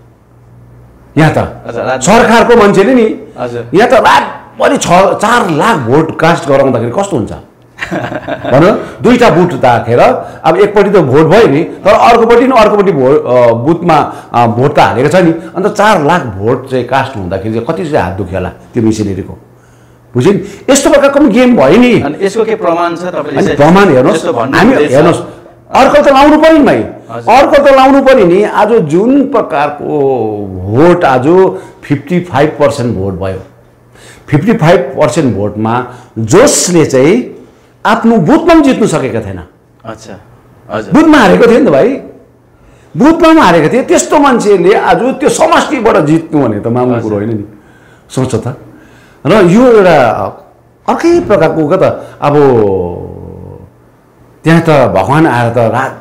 यहाँ त सरकारको मान्छेले नि, यहाँ त रातभरि छ चार लाख भोट कास्ट गराउँदाखेरि कस्तो हुन्छ भन, दुईटा बुथ राखेर अब एकपट्टि त भोट भयो नि, तर अर्कोपट्टि न अर्कोपट्टि भोट बुथमा भोट त हालेको छ नि, अन्त चार लाख भोट चाहिँ कास्ट हुँदाखेरि चाहिँ कति चाहिँ हात दुख्यो होला त्यो मिसिनेरीको, बुझ्यो नि? यस्तो प्रकारको गेम भयो नि। यसको के प्रमाण छ तपाईँले? प्रमाण हेर्नुहोस्, हामी हेर्नुहोस् अर्को त लाउनु पर्यो नि भाइ, अर्को त लाउनु पर्यो नि। आज जुन प्रकारको भोट आज फिफ्टी फाइभ पर्सेन्ट भोट भयो, फिफ्टी फाइभ पर्सेन्ट भोटमा जसले चाहिँ आफ्नो बुथमा पनि जित्नु सकेका थिएन, अच्छा हजुर बुथमा हारेको थियो नि त भाइ, बुथमा पनि हारेको थियो, त्यस्तो मान्छेले आज त्यो समष्टिबाट जित्नु भने त मामुलो कुरो होइन नि, सोच त। र यो एउटा अर्कै प्रकारको क्या त, अब त्यहाँ त भगवान् आएर त रात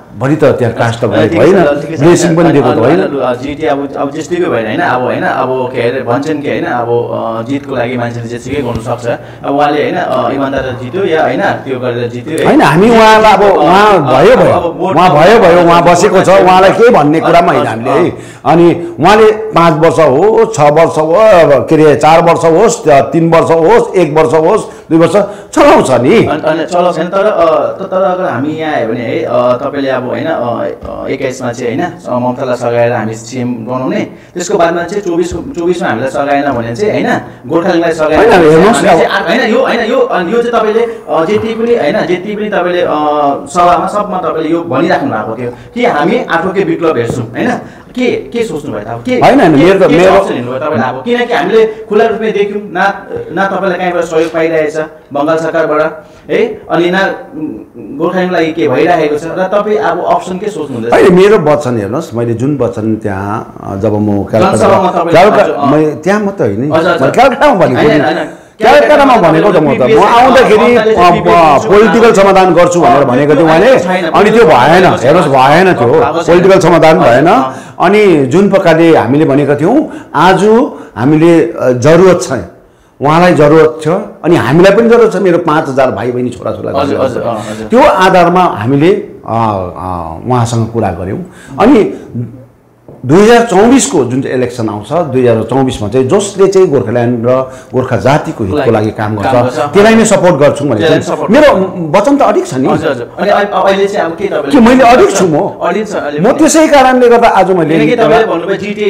भरि त त्यहाँ कास्ट गरेको होइन, ब्लेसिङ पनि दिएको त होइन। जिटी अब अब जेसुकै भएन होइन, अब होइन अब के अरे भन्छन् कि होइन अब जितको लागि मान्छेले जेसुकै गर्नु सक्छ। अब उहाँले होइन इमान्दार जित्यो या होइन त्यो गरेर जित्यो होइन, हामी उहाँलाई अब उहाँ भयो भयो उहाँ भयो भयो उहाँ बसेको छ, उहाँलाई के भन्ने कुरामा होइन हामीले है। अनि उहाँले पाँच वर्ष होस्, छ वर्ष हो के अरे चार वर्ष होस्, तिन वर्ष होस्, एक वर्ष होस्, दुई वर्ष चलाउँछ नि, चलाउँछ नि। तर तर अगर हामी यहाँ आयो भने है तपाईँले अब होइन एक्काइसमा चाहिँ होइन ममतालाई सघाएर हामी सिएम बनाउने, त्यसको बादमा चाहिँ चौबिस चौबिसमा हामीलाई सघाएन भने चाहिँ होइन गोर्खाल्यान्डलाई सघाएन होइन। यो होइन यो यो चाहिँ तपाईँले जति पनि होइन जति पनि तपाईँले सभामा सबमा तपाईँले यो भनिराख्नु भएको थियो कि हामी आठौँकै विप्लव हेर्छौँ होइन। के के सोच्नु भयो त? के होइन मेरो त मेरो तपाईँले अब किनकि हामीले खुला रूपमा देख्यौँ न न तपाईँलाई कहीँबाट सहयोग पाइरहेछ बङ्गाल सरकारबाट है, अनि न गोर्खाल्यान्डलाई के भइरहेको छ र तपाईँ अब अप्सन के सोच्नुहुँदैछ? होइन मेरो वचन हेर्नुहोस्, मैले जुन वचन त्यहाँ जब म कलकत्ता मैले त्यहाँ मात्रै होइन कलकत्तामा भनेको कलकत्तामा भनेको त म त म आउँदाखेरि पोलिटिकल समाधान गर्छु भनेर भनेको थिएँ उहाँले, अनि त्यो भएन। हेर्नुहोस् भएन, त्यो पोलिटिकल समाधान भएन। अनि जुन प्रकारले हामीले भनेका थियौँ आज हामीले जरुरत छ, उहाँलाई जरुरत छ अनि हामीलाई पनि जरुरत छ, मेरो पाँच हजार भाइ बहिनी छोराछोरा त्यो आधारमा हामीले उहाँसँग कुरा गऱ्यौँ। अनि दुई हजार चौबिसको जुन चाहिँ इलेक्सन आउँछ दुई हजार चौबिसमा चाहिँ जसले चाहिँ गोर्खाल्यान्ड र गोर्खा जातिको हितको लागि काम गर्छ त्यसलाई नै सपोर्ट गर्छौँ भनेको मेरो वचन त अडिक छ नि कि मैले अडिक छु। म म त्यसै कारणले गर्दा आज मैले होइन जिटिए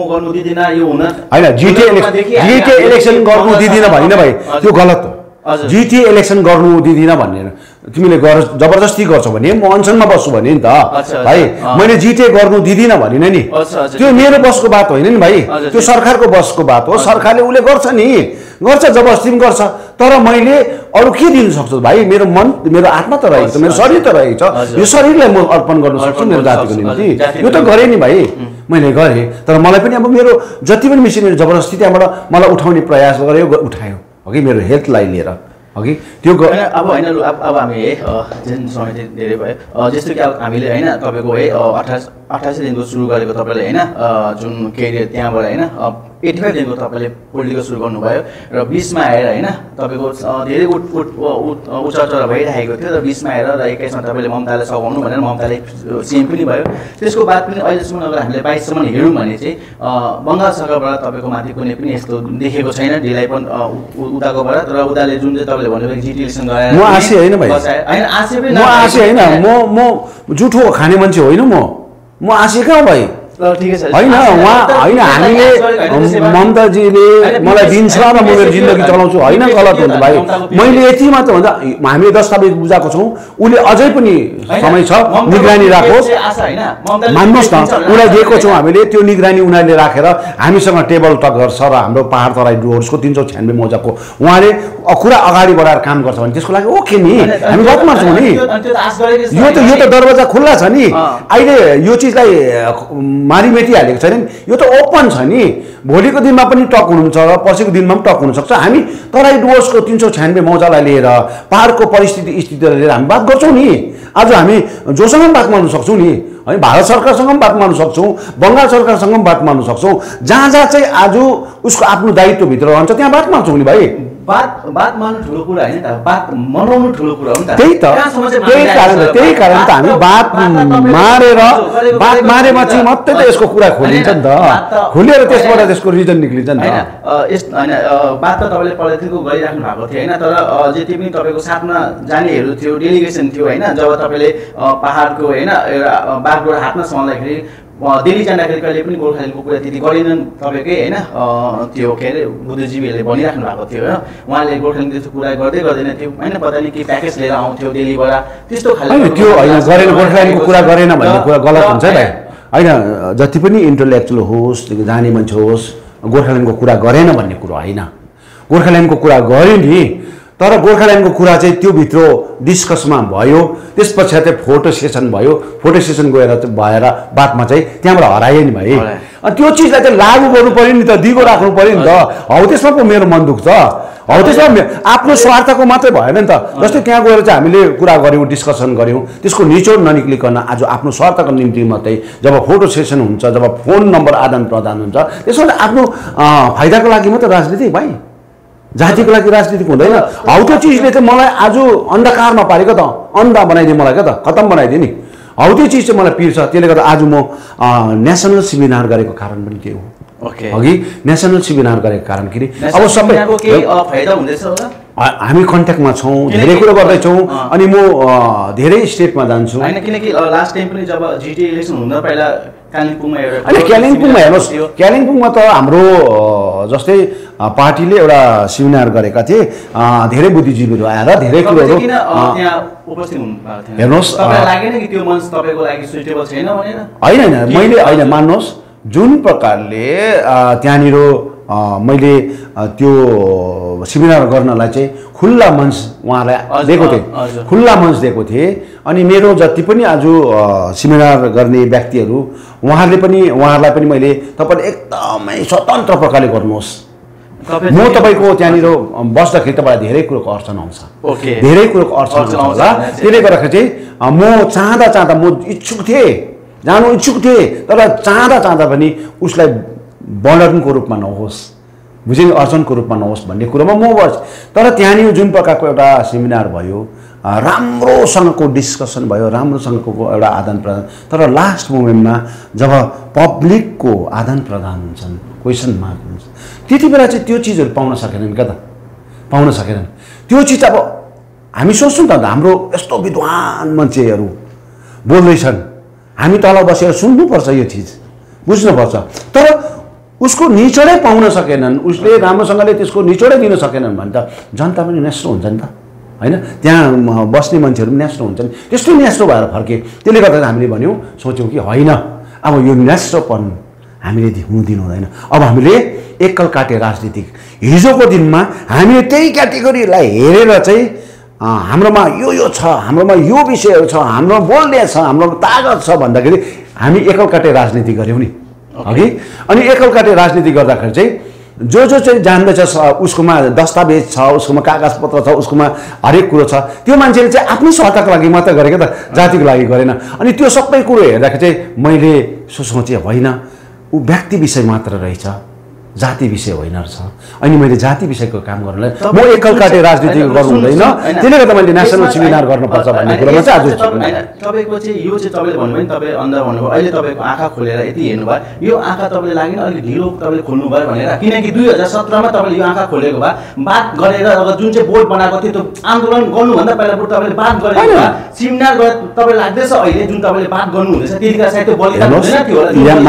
इलेक्सन गर्नु दिँदिनँ भनिन भाइ, त्यो गलत हो। जिटिए इलेक्सन गर्नु दिँदिनँ भनेर तिमीले गर जबरजस्ती गर्छौ भने म अनसनमा बस्छु भने नि त भाइ, मैले जिटिए गर्नु दिँदिनँ भनिन नि, त्यो मेरो बसको बात होइन नि भाइ, त्यो सरकारको बसको बात हो। सरकारले उसले गर्छ नि, गर्छ जबरजस्ती पनि गर्छ, तर मैले अरू के दिन सक्छु भाइ? मेरो मन मेरो आत्मा त रहेको छ, मेरो शरीर त रहेको छ, यो शरीरलाई म अर्पण गर्न सक्छु मेरो जातिको निम्ति, यो त गरेँ नि भाइ, मैले गरेँ। तर मलाई पनि अब मेरो जति पनि मिसिनहरू जबरजस्ती त्यहाँबाट मलाई उठाउने प्रयास गर्यो, उठायो अघि मेरो हेल्थलाई लिएर अघि त्यो अब होइन अब अब हामी है जुन समय धेरै भयो, जस्तो कि अब हामीले होइन तपाईँको है अठाइस अठासी दिनको सुरु गरेको तपाईँले होइन जुन केरियर त्यहाँबाट होइन एट्टी फाइभ दिनको तपाईँले पोलिटिकल सुरु गर्नुभयो र बिसमा आएर होइन तपाईँको धेरै उठ उठ उचाचरा भइरहेको थियो र बिसमा आएर र एक्काइसमा तपाईँले ममतालाई सघाउनु भनेर ममताले सिएम पनि भयो। त्यसको बाद पनि अहिलेसम्म अगर हामीले बाइससम्म हेरौँ भने चाहिँ बङ्गाल सरकारबाट तपाईँको माथि कुनै पनि यस्तो देखेको छैन ढिलाइ पनि उताकोबाट, र उताले जुन चाहिँ तपाईँले भन्नुभयो जिटी इलेक्सन गराएर म आशे होइन भाइ, होइन आशे पनि म आशे होइन, म म जुठो खाने मान्छे होइन, म म आशे कहाँ भाइ होइन उहाँ होइन। हामीले ममताजीले मलाई दिन्छ र म मेरो जिन्दगी चलाउँछु होइन, गलत हुन्छ भाइ। मैले यति मात्र भन्दा हामीले दस्तावेज बुझाएको छौँ, उसले अझै पनि समय छ निगरानी राखोस्, मान्नुहोस् न उसलाई दिएको छौँ हामीले, त्यो निगरानी उनीहरूले राखेर हामीसँग टेबल टक गर्छ र हाम्रो पहाड तराई डुवर्सको तिन सौ छ्यानब्बे मौजाको उहाँले कुरा अगाडि बढाएर काम गर्छ भने त्यसको लागि ओके नि, हामी गत मार्छौँ नि। यो त यो त दरवाजा खुल्ला छ नि, अहिले यो चिजलाई मारिमेटी हालेको छैन, यो त ओपन छ नि। भोलिको दिनमा पनि टक हुनुहुन्छ र पर्सिको दिनमा पनि टक हुनसक्छ। हामी तराई डुवर्सको तिन सौ छ्यानब्बे मौजालाई लिएर पहाडको परिस्थिति स्थितिलाई लिएर हामी बात गर्छौँ नि। आज हामी जोसँग पनि बात मार्न सक्छौँ नि, है भारत सरकारसँग पनि बात मार्न सक्छौँ, बङ्गाल सरकारसँग पनि बात मार्न सक्छौँ, जहाँ जहाँ चाहिँ आज उसको आफ्नो दायित्वभित्र रहन्छ त्यहाँ बात मार्छौँ नि भाइ। बात बात मार्नु ठुलो कुरा होइन त, बात मनाउनु ठुलो कुरा हो नि त। त्यही त त्यही कारण त्यही कारण त हामी बात मारेर बात मारेमा चाहिँ मात्रै त यसको कुरा खोलिन्छ नि त, खोलेर त्यसबाट त्यसको रिजन निक्लिन्छ नि त। यस होइन बात त तपाईँले पहिलादेखिको गरिराख्नु भएको थियो होइन, तर जति पनि तपाईँको साथमा जानेहरू थियो, डेलिगेसन थियो होइन, जब तपाईँले पहाडको होइन एउटा बागडोरा हातमा समाउँदाखेरि दिल्ली जाँदाखेरि कहिले पनि गोर्खाल्यान्डको कुरा त्यति गरेनन् तपाईँकै होइन, त्यो के अरे बुद्धिजीवीहरूले भनिराख्नु भएको थियो होइन, उहाँले गोर्खाल्यान्ड त्यस्तो कुरा गर्दै गर्दैन थियो होइन, पता नि के प्याकेज लिएर आउँथ्यो दिल्लीबाट त्यस्तो खालको त्यो होइन, गरेन गोर्खाल्यान्डको कुरा गरेन भन्ने कुरा गलत हुन्छ भाइ होइन। जति पनि इन्टलेक्चुअल होस् जाने मान्छे होस् गोर्खाल्यान्डको कुरा गरेन भन्ने कुरो होइन, गोर्खाल्यान्डको कुरा गऱ्यो नि, तर गोर्खाल्यान्डको कुरा चाहिँ त्यो भित्र डिस्कसमा भयो, त्यस पछाडि चाहिँ फोटो सेसन भयो, फोटो सेसन गएर भएर बादमा चाहिँ त्यहाँबाट हराए नि भाइ। अनि त्यो चिजलाई चाहिँ लागू गर्नु पऱ्यो नि त, दिगो राख्नु पऱ्यो नि त। हौ त्यसमा पो मेरो मन दुख्छ। हौ त्यसमा आफ्नो स्वार्थको मात्रै भएन नि त। जस्तै त्यहाँ गएर चाहिँ हामीले कुरा गऱ्यौँ, डिस्कसन गऱ्यौँ, त्यसको निचोड ननिक्लिकन आज आफ्नो स्वार्थको निम्ति मात्रै जब फोटो सेसन हुन्छ, जब फोन नम्बर आदान प्रदान हुन्छ, त्यसमा आफ्नो फाइदाको लागि मात्रै राजनीति भाइ, जातिको लागि राजनीति हुँदैन। हौ त्यो चिजले चाहिँ मलाई आज अन्धकारमा पारेको त, अन्धा बनाइदियो मलाई क्या त, खत्तम बनाइदियो नि। हौ त्यो चिज चाहिँ मलाई पिर्छ। त्यसले गर्दा आज म नेसनल सेमिनार गरेको कारण पनि त्यो हो। ओके, अघि नेसनल सेमिनार गरेको कारण किन अब सबै फाइदा हुँदैछ होला। हामी कन्ट्याक्टमा छौँ, धेरै कुरो गर्दैछौँ, अनि म धेरै स्टेटमा जान्छु। होइन किनकि लास्ट टाइम पनि जब जिटिए इलेक्सन हुँदा पहिला कालिम्पोङमा एउटा होइन कालिम्पोङमा हेर्नुहोस्, कालिम्पोङमा त हाम्रो जस्तै पार्टीले एउटा सेमिनार गरेका थिए, धेरै बुद्धिजीवीहरू आएर धेरै कुरोहरू हेर्नुहोस्। लागेन कि त्यो मञ्च तपाईँको लागि सुइटेबल छैन भनेर? होइन होइन, मैले होइन मान्नुहोस्, जुन प्रकारले त्यहाँनिर मैले त्यो सेमिनार गर्नलाई चाहिँ खुल्ला मञ्च उहाँलाई दिएको थिएँ, खुल्ला मञ्च दिएको थिएँ। अनि मेरो जति पनि आज सेमिनार गर्ने व्यक्तिहरू उहाँहरूले पनि उहाँहरूलाई पनि मैले तपाईँले एकदमै स्वतन्त्र प्रकारले गर्नुहोस्, म तपाईँको त्यहाँनिर बस्दाखेरि तपाईँलाई धेरै कुरोको अडचन आउँछ, धेरै कुरोको अडचन आउँछ होला। त्यसले गर्दाखेरि चाहिँ म चाहँदा चाहँदा म इच्छुक थिएँ, जानु इच्छुक थिएँ, तर चाहँदा चाहँदा पनि उसलाई बर्डनको रूपमा नहोस्, बुझ्यो नि, अडचनको रूपमा नहोस् भन्ने कुरोमा म बस्। तर त्यहाँनिर जुन प्रकारको एउटा सेमिनार भयो, राम्रोसँगको डिस्कसन भयो, राम्रोसँगको एउटा आदान प्रदान, तर लास्ट मोमेन्टमा जब पब्लिकको आदान प्रदान हुन्छन्, क्वेसन मार्क हुन्छ, त्यति बेला चाहिँ त्यो चिजहरू पाउन सकेनन् क्या त, पाउन सकेनन्। त्यो चिज अब हामी सोच्छौँ त, हाम्रो यस्तो विद्वान मान्छेहरू बोल्दैछन्, हामी तल बसेर सुन्नुपर्छ, यो चिज बुझ्नुपर्छ। तर उसको निचोडै पाउन सकेनन्, उसले राम्रोसँगले त्यसको निचोडै दिन सकेनन् भने त जनता पनि न्यास्रो हुन्छ नि त, होइन? त्यहाँ बस्ने मान्छेहरू पनि न्यास्रो हुन्छन्, त्यस्तो न्यास्रो भएर फर्के। त्यसले गर्दा हामीले भन्यौँ, सोच्यौँ कि होइन, अब यो न्यास्रोपन हामीले हुनु दिनु हुँदैन। अब हामीले एकल काटे राजनीतिक, हिजोको दिनमा हामीले त्यही क्याटेगोरीलाई हेरेर चाहिँ हाम्रोमा यो यो छ, हाम्रोमा यो विषयहरू छ, हाम्रो बोल्ने छ, हाम्रो तागत छ भन्दाखेरि हामी एकल काटे राजनीति गऱ्यौँ नि अघि। अनि एकल काटे राजनीति गर्दाखेरि चाहिँ जो जो चाहिँ जान्दैछ, उसकोमा दस्तावेज छ, उसकोमा कागजपत्र छ, उसकोमा हरेक कुरो छ, त्यो मान्छेले चाहिँ आफ्नै स्वार्थको लागि मात्र गरेको त, जातिको लागि गरेन। अनि त्यो सबै कुरो हेर्दाखेरि चाहिँ मैले सोचेँ होइन, ऊ व्यक्ति विषय मात्र रहेछ, जाति विषय होइन रहेछ। अनि मैले जाति विषयको काम गर्नलाई म एकल काटे राजनीति गर्नु हुँदैन, त्यसले गर्दा मैले नेसनल सेमिनार गर्नुपर्छ भन्ने कुरामा चाहिँ आज तपाईँको चाहिँ यो चाहिँ तपाईँले भन्नुभयो नि, तपाईँ अन्धा भन्नुभयो, अहिले तपाईँको आँखा खोलेर यति हेर्नुभयो, यो आँखा तपाईँले लागेन अलिक ढिलो तपाईँले खोल्नु भयो भनेर, किनकि दुई हजार सत्रमा तपाईँले यो आँखा खोलेको भए बात गरेर अब जुन चाहिँ बोर्ड बनाएको थियो त्यो आन्दोलन गर्नुभन्दा पहिला बरु तपाईँले बात गरेको भए सेमिनार गरेर तपाईँलाई लाग्दैछ अहिले जुन तपाईँले बात गर्नु हुँदैछ त्यतिखेर सायद त्यो बलिदान हुँदैन थियो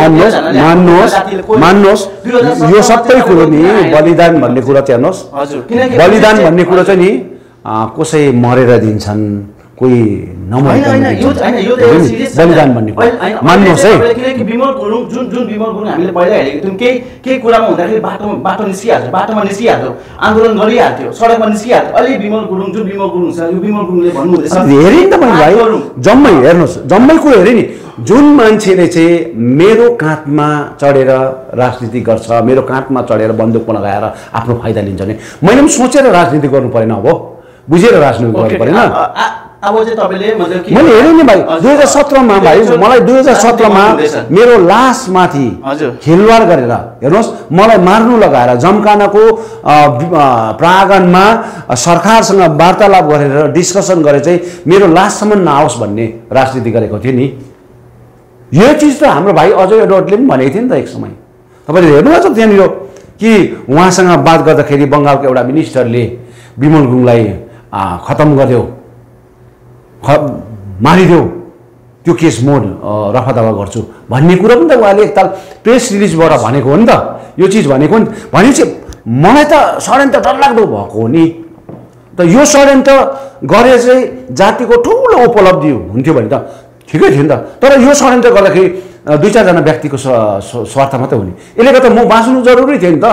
होला। मान्नुहोस् यो सबै कुरो नि बलिदान भन्ने कुरा चाहिँ हेर्नुहोस्, बलिदान भन्ने कुरो चाहिँ नि कसै मरेर दिन्छन्, कोही नमरिकन बलिदान भन्ने कुरा मान्नुहोस् है। किनकि विमल गुरुङ जुन जुन विमल गुरुङ हामीले पहिला हेरेको थियौँ, केही केही कुरामा हुँदाखेरि बाटोमा बाटो निस्किहाल्थ्यो, बाटोमा निस्किहाल्थ्यो, आन्दोलन गरिहाल्थ्यो, सडकमा निस्किहाल्थ्यो। अहिले विमल गुरुङ जुन विमल गुरुङ छ, यो विमल गुरुङले भन्नुहुँदैछ हेरेँ नि त मैले भाइ, जम्मै हेर्नुहोस्, जम्मै कुरो हेरेँ नि। जुन मान्छेले चाहिँ मेरो काँधमा चढेर राजनीति गर्छ, मेरो काँधमा चढेर बन्दुकमा लगाएर आफ्नो फाइदा लिन्छ भने मैले पनि सोचेर राजनीति गर्नु परेन, अब बुझेर राजनीति गर्नु परेन। अब चाहिँ तपाईँले मतलब कि मैले हेरेँ नि भाइ, दुई हजार सत्रमा भाइ मलाई दुई हजार सत्रमा मेरो लासमाथि खेलवाड गरेर हेर्नुहोस्, मलाई मार्नु लगाएर जमखानाको प्राङ्गणमा सरकारसँग वार्तालाप गरेर डिस्कसन गरेर चाहिँ मेरो लाससम्म नआओस् भन्ने राजनीति गरेको थियो नि। यो चिज त हाम्रो भाइ अजय एडवर्डले पनि भनेको थियो नि त एक समय, तपाईँले हेर्नुभएको छ त्यहाँनिर कि उहाँसँग बात गर्दाखेरि बङ्गालको एउटा मिनिस्टरले विमल गुरुङलाई खतम गरिदेऊ, ख मारिदेऊ, त्यो केस म रफा दफा गर्छु भन्ने कुरो पनि त उहाँले एकताल प्रेस रिलिजबाट भनेको हो नि त। यो चिज भनेको नि भनेपछि मलाई त षड्यन्त्र डरलाग्दो भएको हो नि त। यो षड्यन्त्र गरे चाहिँ जातिको ठुलो उपलब्धि हुन्थ्यो भने त ठिकै थियो नि त। तर यो षड्यन्त्र गर्दाखेरि दुई चारजना व्यक्तिको स्वार्थ मात्रै हुने, यसले गर्दा म बाँच्नु जरुरी थियो नि त।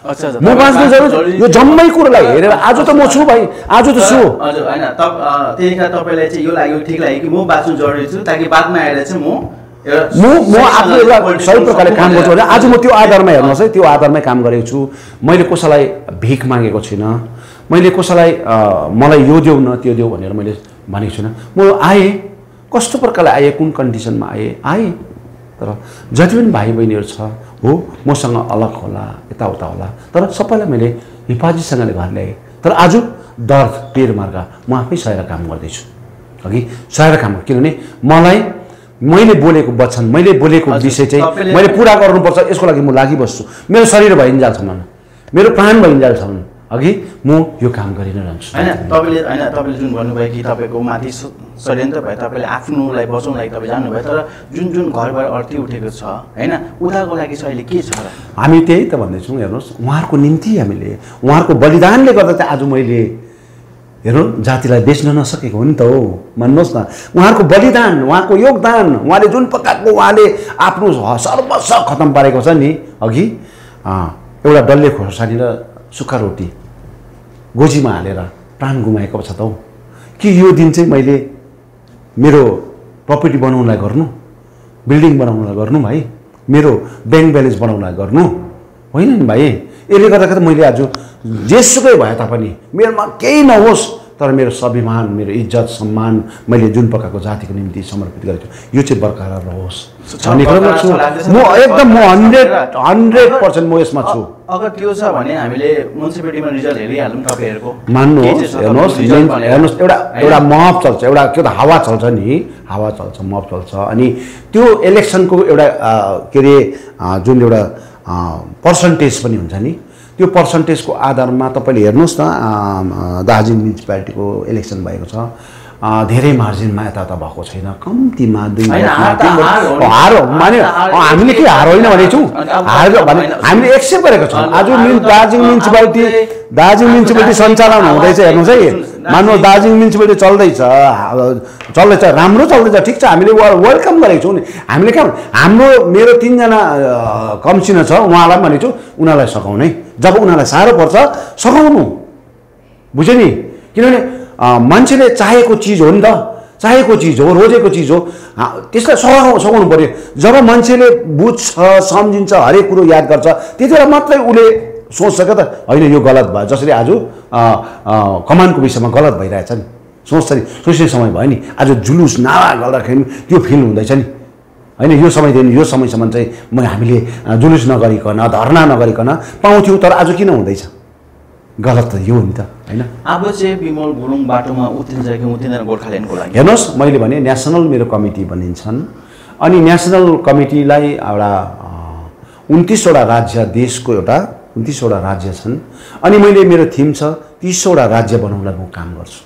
अच्छा म बाँच्नु जरुरी यो जम्मै कुरोलाई हेरेर आज त म छु भाइ आज त छु हजुर हैन त्यतिखेर तपाईँलाई चाहिँ यो लाग्यो ठिक लाग्यो कि म बाँच्नु जरुरी छु ताकि बादमा आएर चाहिँ म म म आफू एउटा सही प्रकारले काम गर्छु भने आज म त्यो आधारमा हेर्नुहोस् है त्यो आधारमै काम गरेको छु मैले कसैलाई भिख मागेको छुइनँ मैले कसैलाई मलाई यो देऊ न त्यो देऊ भनेर मैले भनेको छुइनँ म आएँ कस्तो प्रकारले आएँ कुन कन्डिसनमा आएँ आएँ तर जति पनि भाइ बहिनीहरू छ हो मसँग अलग होला यताउता होला तर सबैलाई मैले हिफाजतसँगले घर ल्याएँ तर आज दर्द पेर मार्गा म आफै सहेर काम गर्दैछु अघि सहेर काम किनभने मलाई मैले बोलेको वचन मैले बोलेको विषय चाहिँ मैले पुरा गर्नुपर्छ यसको लागि म लागिबस्छु मेरो शरीर भइन्जालसम्म मेरो प्राण भइन्जालसम्म अघि म यो काम गरि नै रहन्छु हैन तपाईले हैन तपाईले जुन भन्नुभयो कि तपाईको माथि षड्यन्त्र भयो तपाईले आफ्नोलाई बचाउन लागि तपाई जान्नुभयो तर जुन जुन घरबाट अर्थी उठेको छ हैन उदाको लागि चाहिँ अहिले के छ र हामी त्यही त भन्दैछौँ हेर्नुहोस् उहाँहरूको निम्ति हामीले उहाँहरूको बलिदानले गर्दा चाहिँ आज मैले हेर्नु जातिलाई बेच्न नसकेको हो नि त हो मान्नुहोस् न उहाँहरूको बलिदान उहाँको योगदान उहाँले जुन प्रकारको उहाँले आफ्नो सर्वस्व खतम पारेको छ नि अघि एउटा डल्ले खोर्सानी र सुक्खा रोटी गोजीमा हालेर प्राण गुमाएको छ त हौ कि यो दिन चाहिँ मैले मेरो प्रपर्टी बनाउनलाई गर्नु बिल्डिङ बनाउनलाई गर्नु भाइ मेरो ब्याङ्क ब्यालेन्स बनाउनलाई गर्नु होइन नि भाइ यसले गर्दाखेरि मैले आज जेसुकै भए तापनि मेरोमा केही नहोस् तर मेरो स्वाभिमान मेरो इज्जत सम्मान मैले जुन प्रकारको जातिको निम्ति समर्पित गरेको यो चाहिँ बरकरार रहोस् म एकदम म हन्ड्रेड हन्ड्रेड पर्सेन्ट म यसमा छु अगर त्यो छ भने हामीले म्युनिसिपालिटीमा रिजल्ट हेरिहालौँ तपाईँहरूको मान्नुहोस् हेर्नुहोस् हेर्नुहोस् एउटा एउटा महब चल्छ एउटा के त हावा चल्छ नि हावा चल्छ महब चल्छ अनि त्यो इलेक्सनको एउटा के अरे जुन एउटा पर्सन्टेज पनि हुन्छ नि त्यो पर्सन्टेजको आधारमा तपाईँले हेर्नुहोस् न दार्जिलिङ म्युनिसिपालिटीको इलेक्सन भएको छ धेरै मार्जिनमा यताउता भएको छैन कम्तीमा दुई हार माने हामीले के हार होइन भनेको छौँ हार भने हामीले एक्सेप्ट गरेको छौँ आज दार्जिलिङ म्युनिसिपालिटी दार्जिलिङ म्युनिसिपालिटी सञ्चालन हुँदैछ हेर्नुहोस् है मान्नुहोस् दार्जिलिङ म्युनिसिपालिटी चल्दैछ चल्दैछ राम्रो चल्दैछ ठिक छ हामीले वेलकम गरेको छौँ नि हामीले कहाँ हाम्रो मेरो तिनजना कमिसनर छ उहाँलाई भनेको छु उनीहरूलाई सघाउनै जब उनीहरूलाई साह्रो पर्छ सघाउनु बुझ्यो नि किनभने मान्छेले चाहेको चिज हो नि त चाहेको चिज हो रोजेको चिज हो त्यसलाई सघाउ सघाउनु पर्यो जब मान्छेले बुझ्छ सम्झिन्छ हरेक कुरो याद गर्छ त्यति बेला मात्रै उसले सोच्छ क्या त होइन यो गलत भयो जसरी आज कमानको विषयमा गलत भइरहेछ नि सोच्छ नि सोच्ने समय भयो नि आज जुलुस नारा गर्दाखेरि त्यो फिल हुँदैछ नि होइन यो समयदेखि यो समयसम्म चाहिँ म हामीले जुलुस नगरिकन धर्ना नगरिकन पाउँथ्यौँ तर आज किन हुँदैछ गलत त यो हो नि त होइन अब चाहिँ विमल गुरुङ बाटोमा उत्रिन्छ कि उत्रिँदैन गोर्खाल्यान्डको लागि हेर्नुहोस् मैले भने नेसनल मेरो कमिटी बनिन्छन् अनि नेसनल कमिटीलाई एउटा उन्तिसवटा राज्य देशको एउटा उन्तिसवटा राज्य छन् अनि मैले मेरो थिम छ तीसवटा राज्य बनाउनलाई म काम गर्छु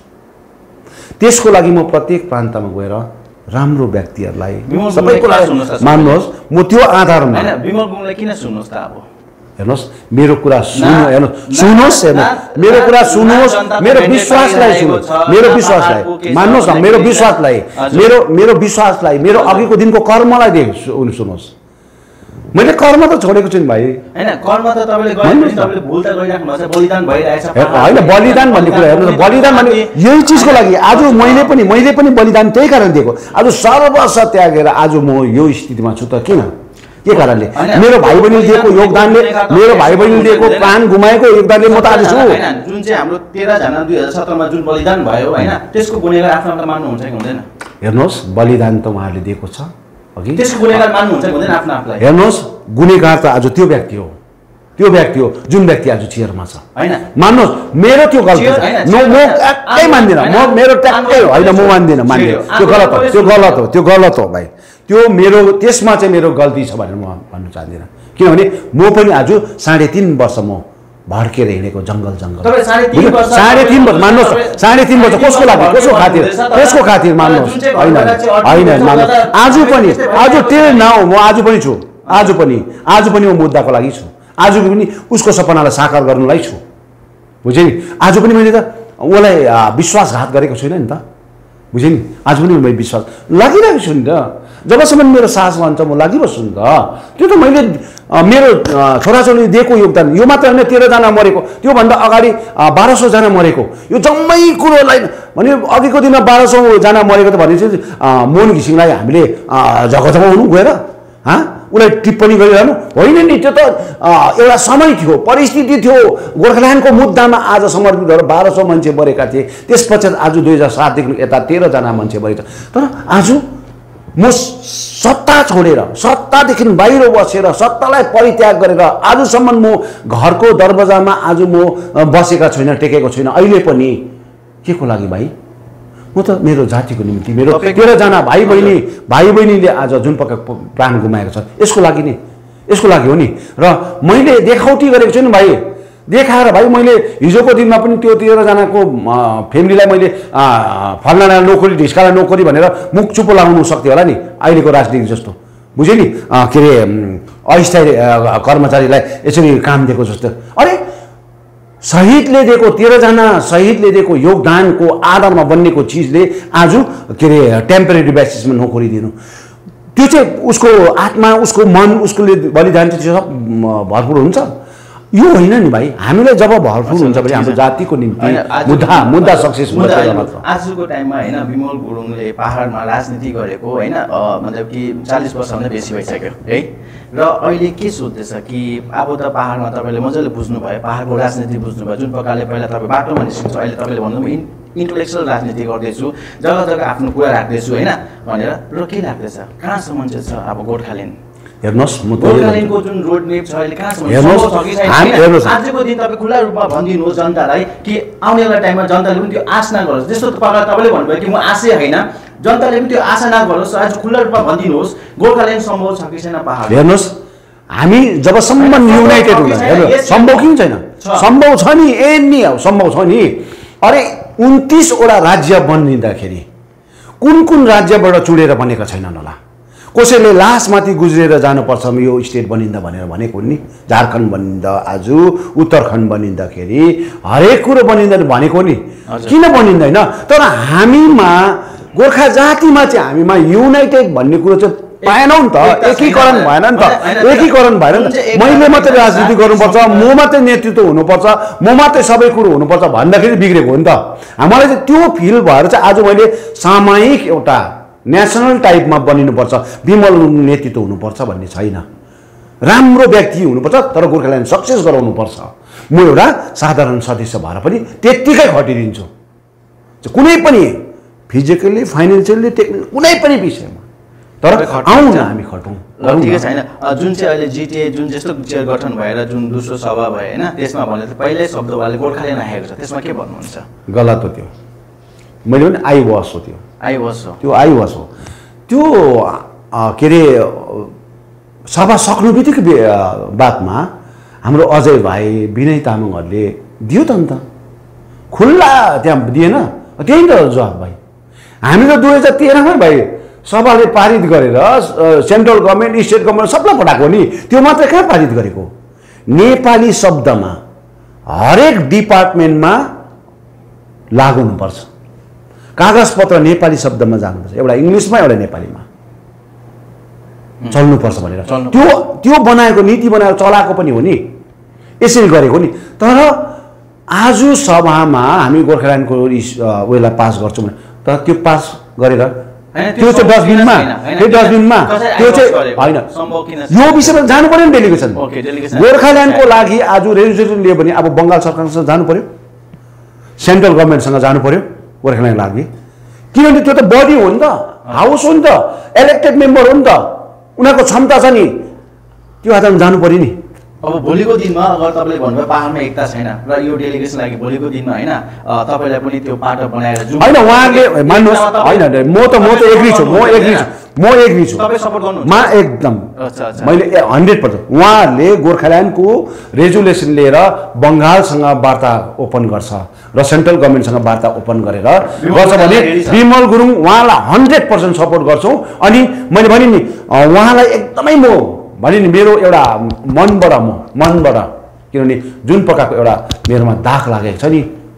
त्यसको लागि म प्रत्येक प्रान्तमा गएर राम्रो व्यक्तिहरूलाई सबैको लागि मान्नुहोस् म त्यो आधारमा विमल गुरुङलाई किन सुन्नुहोस् त अब हेर्नुहोस् मेरो कुरा सुन्नु हेर्नुहोस् सुन्नुहोस् हेर्नुहोस् मेरो कुरा सुन्नुहोस् मेरो विश्वासलाई सुन्नुहोस् मेरो विश्वासलाई मान्नुहोस् न मेरो विश्वासलाई मेरो मेरो विश्वासलाई मेरो अघिको दिनको कर्मलाई देख सुन्नुहोस् मैले कर्म त छोडेको छु नि भाइ हैन कर्म त तपाईले गर्ने तपाईले भुल त गरिराख्नु भएको छ बलिदान भइरहेछ हैन बलिदान भन्ने कुरा हेर्नु बलिदान भन्ने यही चीजको लागि आज मैले पनि मैले पनि बलिदान त्यही कारण दिएको आज सर्वस्व त्यागेर आज म यो स्थितिमा छु त किन के कारणले मेरो भाइ बहिनीले दिएको योगदानले मेरो भाइ बहिनीले दिएको प्राण गुमाएको योगदानले म त आज छु जुन चाहिँ हाम्रो तेह्र जना दुई हजार सत्र मा जुन बलिदान भयो हैन त्यसको गुनेगार आफ्नो आफ्नो मान्नुहुन्छ कि हुँदैन हेर्नुहोस् बलिदान त उहाँहरूले दिएको छ अघि त्यसको गुनेगार मान्नुहुन्छ कि हुँदैन आफ्नो आफूलाई हेर्नुहोस् गुनेगार त आज त्यो व्यक्ति हो त्यो व्यक्ति हो जुन व्यक्ति आज चेयरमा छ हैन मान्नुहोस् मेरो त्यो गल्ती म म ट्याक्कै मान्दिनँ म मेरो ट्याक्कै होइन म मान्दिनँ मान्दिनँ त्यो गलत हो त्यो गलत हो त्यो गलत हो भाइ त्यो मेरो त्यसमा चाहिँ मेरो गल्ती छ भनेर म भन्न चाहदिनँ किनभने म पनि आज साढे तीन वर्ष म भड्केर हिँडेको जङ्गल जङ्गल साढे तीन वर्ष मान्नुहोस् साढे तीन वर्ष कसको लागि कसको खातिर कसको खातिर मान्नुहोस् होइन होइन मान्नुहोस् आज पनि आज टेल नाउ म आज पनि छु आज पनि आज पनि म मुद्दाको लागि छु आज पनि उसको सपनालाई साकार गर्नुलाई छु बुझेँ नि आज पनि मैले त उसलाई विश्वासघात गरेको छुइनँ नि त बुझेँ नि आज पनि मैले विश्वास लागिरहेको छु नि त जबसम्म मेरो सास भन्छ म लागिबस्छु नि त त्यो त मैले मेरो छोराछोरीले दिएको योगदान यो मात्र होइन, तेह्रजना मरेको, त्योभन्दा अगाडि बाह्र सौजना मरेको, यो जम्मै कुरोलाई भने अघिको दिनमा बाह्र सौजना मरेको त भनेपछि मोहन घिसिङलाई हामीले झकझकाउनु गएर हाँ उसलाई टिप्पणी गरिरहनु होइन नि। त्यो त एउटा समय थियो, परिस्थिति थियो, गोर्खाल्यान्डको मुद्दामा आज समर्पित भएर बाह्र सौ मान्छे मरेका थिए। त्यस पश्चात आज दुई हजार सातदेखि यता तेह्रजना मान्छे मरेका। तर आज म सत्ता छोडेर सत्तादेखि बाहिर बसेर सत्तालाई परित्याग गरेर आजसम्म म घरको दरवाजामा आज म बसेका छैन, टेकेको छैन। अहिले पनि के को लागि भाइ? म त मेरो जातिको निम्ति, मेरो तेह्रजना भाइ बहिनी भाइ बहिनीले आज जुन प्रकारको प्राण गुमाएको छ यसको लागि नि, यसको लागि हो नि। र मैले देखाउटी गरेको छु नि भाइ, देखाएर भाइ मैले हिजोको दिनमा पनि त्यो तेह्रजनाको फ्यामिलीलाई मैले फल्ना नोकरी ढिस्काला नोकरी भनेर मुख चुप्पो लगाउनु सक्थेँ होला नि अहिलेको राजनीति जस्तो, बुझ्यो नि। के अरे अस्थायी कर्मचारीलाई यसरी काम दिएको जस्तो। अरे शहीदले दिएको तेह्रजना शहीदले दिएको योगदानको आधारमा बन्नेको चिजले आज के अरे टेम्परेरी बेसिसमा नोकरी दिनु, त्यो चाहिँ उसको आत्मा, उसको मन, उसकोले बलिदान चाहिँ सब भरपुर हुन्छ। यो होइन नि भाइ, हामीलाई जब भरपुर हुन्छ भने हाम्रो जातिको निम्ति मुद्दा मुद्दा सक्सेस हुन्छ। आजको टाइममा होइन विमल गुरुङले पहाडमा राजनीति गरेको होइन मतलब कि चालिस वर्षभन्दा बेसी भइसक्यो है। र अहिले के सोध्दैछ कि अब त पहाडमा तपाईँले मजाले बुझ्नुभयो, पहाडको राजनीति बुझ्नुभयो, जुन प्रकारले पहिला तपाईँ बाटोमा निस्किन्छ, अहिले तपाईँले भन्नु म इन्टलेक्चुअल राजनीति गर्दैछु, जग्गा जग्गा आफ्नो कुरा राख्दैछु होइन भनेर। र के लाग्दैछ कहाँसम्म चाहिँ छ अब गोर्खाल्यान्ड? हेर्नुहोस् म गोर्खाल्यान्डको जुन रोड मेप छ अहिले कहाँसम्म छ कि छैन? आजको दिन तपाईँ खुल्ला रूपमा भनिदिनुहोस् जनतालाई कि आउने वाला टाइममा जनताले पनि त्यो आश नगरोस्। जस्तो प्रकार तपाईँले भन्नुभयो कि म आशै होइन, जनताले पनि त्यो आशा नगरोस्। आज खुल्ला रूपमा भनिदिनुहोस् गोर्खाल्यान्ड सम्भव छ कि छैन पहाड? हेर्नुहोस् हामी जबसम्म युनाइटेड हुँदैन, हेर्नुहोस् सम्भव किन छैन? सम्भव छ नि, एनी सम्भव छ नि। अरे उन्तिसवटा राज्य बनिँदाखेरि कुन कुन राज्यबाट चुडेर बनेका छैनन् होला? कसैले लासमाथि गुज्रेर जानुपर्छ यो स्टेट बनिन्दा भनेर भनेको नि। झारखण्ड बनिन्दा आज उत्तराखण्ड बनिँदाखेरि हरेक कुरो बनिन्दा भनेको नि, किन बनिँदैन? तर हामीमा गोर्खा जातिमा चाहिँ हामीमा युनाइटेड भन्ने कुरो चाहिँ पाएनौँ नि त, एकीकरण भएन नि त, एकीकरण भएन नि त। मैले मात्रै राजनीति गर्नुपर्छ, म मात्रै नेतृत्व हुनुपर्छ, म मात्रै सबै कुरो हुनुपर्छ भन्दाखेरि बिग्रेको हो नि त। हामीलाई चाहिँ त्यो फिल भएर चाहिँ आज मैले सामूहिक एउटा नेसनल टाइपमा बनिनुपर्छ, विमल नेतृत्व हुनुपर्छ भन्ने छैन। राम्रो व्यक्ति हुनुपर्छ तर गोर्खाल्यान्ड सक्सेस गराउनुपर्छ। म एउटा साधारण सदस्य भएर पनि त्यत्तिकै खटिदिन्छु, कुनै पनि फिजिकल्ली फाइनेन्सियल्ली टेक्निकल कुनै पनि विषयमा। तर आउँ न हामी खटौँ, ठिकै छैन। जुन चाहिँ अहिले जिटिए जुन जस्तो गठन भएर जुन दोस्रो सभा भयो होइन त्यसमा भने त पहिल्यै शब्दवाले गोर्खाल्यान्ड आएको छ, त्यसमा के भन्नुहुन्छ? गलत हो त्यो, मैले पनि आई वास हो त्यो, आई वास हो त्यो आई वास हो त्यो के अरे सभा सक्नु बित्तिकै बादमा हाम्रो अजय भाइ विनय तामाङहरूले दियो त नि त, खुल्ला त्यहाँ दिएन, त्यही त जवाब भाइ। हामी त दुई हजार तेह्रमा भाइ सभाले पारित गरेर सेन्ट्रल गभर्मेन्ट स्टेट गभर्मेन्ट सबलाई पठाएको नि, त्यो मात्रै कहाँ पारित गरेको? नेपाली शब्दमा हरेक डिपार्टमेन्टमा लागु हुनुपर्छ, कागजपत्र नेपाली शब्दमा जानुपर्छ, एउटा इङ्ग्लिसमा एउटा नेपालीमा चल्नुपर्छ भनेर त्यो त्यो बनाएको नीति बनाएर चलाएको पनि हो नि, यसरी गरेको नि। तर आज सभामा हामी गोर्खाल्यान्डको उयोलाई पास गर्छौँ भने तर त्यो पास गरेर त्यो चाहिँ डस्टबिनमा त्यो डस्टबिनमा त्यो चाहिँ होइन, यो विषयमा जानु पर्यो नि डेलिगेसन। गोर्खाल्यान्डको लागि आज रेजुलेसन लियो भने अब बङ्गाल सरकारसँग जानु पर्यो, सेन्ट्रल गभर्मेन्टसँग जानु पर्यो गोर्खाल्यान्डको लागि, किनभने त्यो त बडी हो नि त, हाउस हो नि त, इलेक्टेड मेम्बर हो नि त, उनीहरूको क्षमता छ नि, त्यो आधारमा जानु पर्यो नि। अब भोलिको दिनमा अगर तपाईँले भन्नुभयो पहाडमा एकता छैन र यो डेलिगेसन लागि भोलिको दिनमा होइन तपाईँलाई पनि त्यो पाटो बनाएर जुन होइन उहाँहरूले मान्नुहोस्, होइन म त म त एग्री छु, म एग्री छु, म एग्री छु मा एकदम मैले हन्ड्रेड पर्सेन्ट उहाँहरूले गोर्खाल्यान्डको रेजुलेसन लिएर बङ्गालसँग वार्ता ओपन गर्छ र सेन्ट्रल गभर्मेन्टसँग वार्ता ओपन गरेर गर्छ भने विमल गुरुङ उहाँलाई हन्ड्रेड पर्सेन्ट सपोर्ट गर्छौँ। अनि मैले भने नि उहाँलाई एकदमै म भने नि मेरो एउटा मनबाट म मनबाट किनभने जुन प्रकारको एउटा मेरोमा दाग लागेको छ नि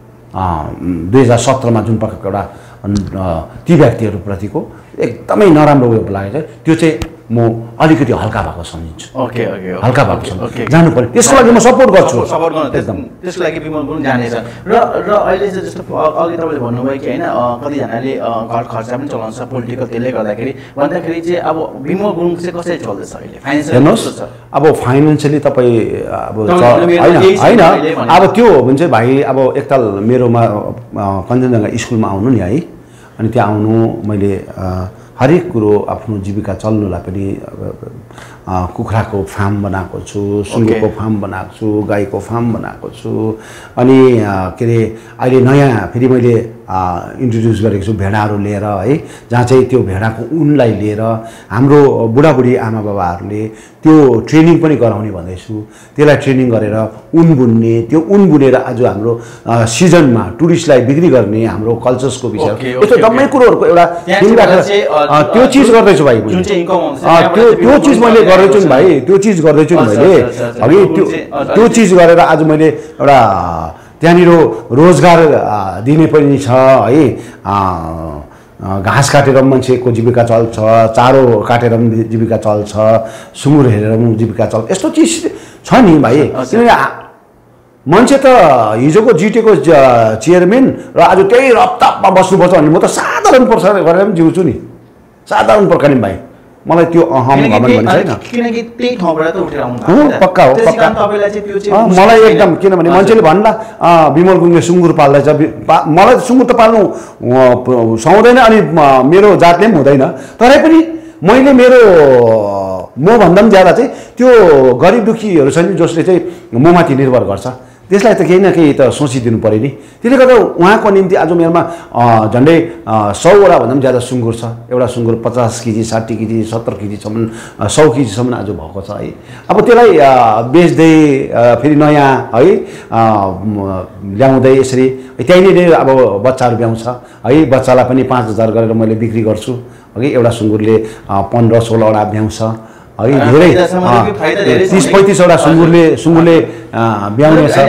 दुई हजार सत्रमा जुन प्रकारको एउटा ती व्यक्तिहरूप्रतिको एकदमै नराम्रो उयो लागेको छ, त्यो चाहिँ म अलिकति हल्का भएको सम्झिन्छु। ओके ओके हल्का भएको सम्झिन्छु जानु पर्यो, त्यसको लागि म सपोर्ट गर्छु। सपोर्ट गर्नु एकदम त्यसको लागि विमल गुरुङ जानेछ। र र अहिले चाहिँ जस्तो अघि तपाईँले भन्नुभयो कि होइन कतिजनाले घर खर्च पनि चलाउँछ पोलिटिकल, त्यसले गर्दाखेरि भन्दाखेरि चाहिँ अब विमल गुरुङ चाहिँ कसरी चल्दैछ अहिले फाइनेन्सियल? हेर्नुहोस् अब फाइनेन्सियली तपाईँ अब होइन होइन अब त्यो हो भने चाहिँ भाइ अब एकताल मेरोमा कञ्चनजङ्घा स्कुलमा आउनु नि है, अनि त्यहाँ आउनु मैले हरेक कुरो आफ्नो जीविका चल्नुलाई पनि कुखुराको फार्म बनाएको छु, सुँगुरको फार्म बनाएको छु, गाईको फार्म बनाएको छु, अनि के अरे अहिले नयाँ फेरि मैले इन्ट्रोड्युस गरेको छु भेडाहरू लिएर है, जहाँ चाहिँ त्यो भेडाको उनलाई लिएर हाम्रो बुढाबुढी आमा बाबाहरूले त्यो ट्रेनिङ पनि गराउने भन्दैछु। त्यसलाई ट्रेनिङ गरेर उन बुन्ने, त्यो उन बुनेर आज हाम्रो सिजनमा टुरिस्टलाई बिक्री गर्ने हाम्रो कल्चर्सको विषय यस्तो जम्मै कुरोहरूको एउटा टिम राखेर त्यो चिज गर्दैछु भाइ। त्यो त्यो चिज मैले गर्दैछु नि भाइ, त्यो चिज गर्दैछु नि मैले अघि त्यो त्यो चिज गरेर आज मैले एउटा त्यहाँनिर रोजगार दिने पनि छ है, घाँस काटेर पनि मान्छेको जीविका चल्छ, चारो काटेर पनि जीविका चल्छ, सुँगुर हेरेर पनि जीविका चल्छ, यस्तो चिज छ नि भाइ। किनभने मान्छे त हिजोको जिटिएको चेयरम्यान र आज त्यही रपतापमा बस्नुपर्छ भन्ने म त साधारण प्रकार गरेर पनि जिउँछु नि, साधारण प्रकारले भाइ। मलाई त्यो अहम घमण्ड भन्ने छैन, किनकि त्यही ठाउँबाट त उठेर आउनु भएको पक्का हो पक्का मलाई एकदम। किनभने मान्छेले भन्ला विमल गुरुङले सुँगुर पाल्दैछ, मलाई सुँगुर त पाल्नु सुहाउँदैन अनि मेरो जातले पनि हुँदैन, तरै पनि मैले मेरो मभन्दा पनि ज्यादा चाहिँ त्यो गरिब दुखीहरू छन् जसले चाहिँ ममाथि निर्भर गर्छ, त्यसलाई त केही न केही त सोचिदिनु पऱ्यो नि। त्यसले गर्दा उहाँको निम्ति आज मेरोमा झन्डै सौवटा भन्दा पनि ज्यादा सुँगुर छ। एउटा सुँगुर पचास केजी साठी केजी सत्तर केजीसम्म सौ केजीसम्म आज भएको छ है। अब त्यसलाई बेच्दै फेरि नयाँ है ल्याउँदै यसरी त्यहीँनिर अब बच्चाहरू ब्याउँछ है, बच्चालाई पनि पाँच हजार गरेर मैले बिक्री गर्छु है। एउटा सुँगुरले पन्ध्र सोह्रवटा ब्याउँछ है, धेरै तिस पैँतिसवटा सुँगुरले सुँगुरले ब्याउने छ।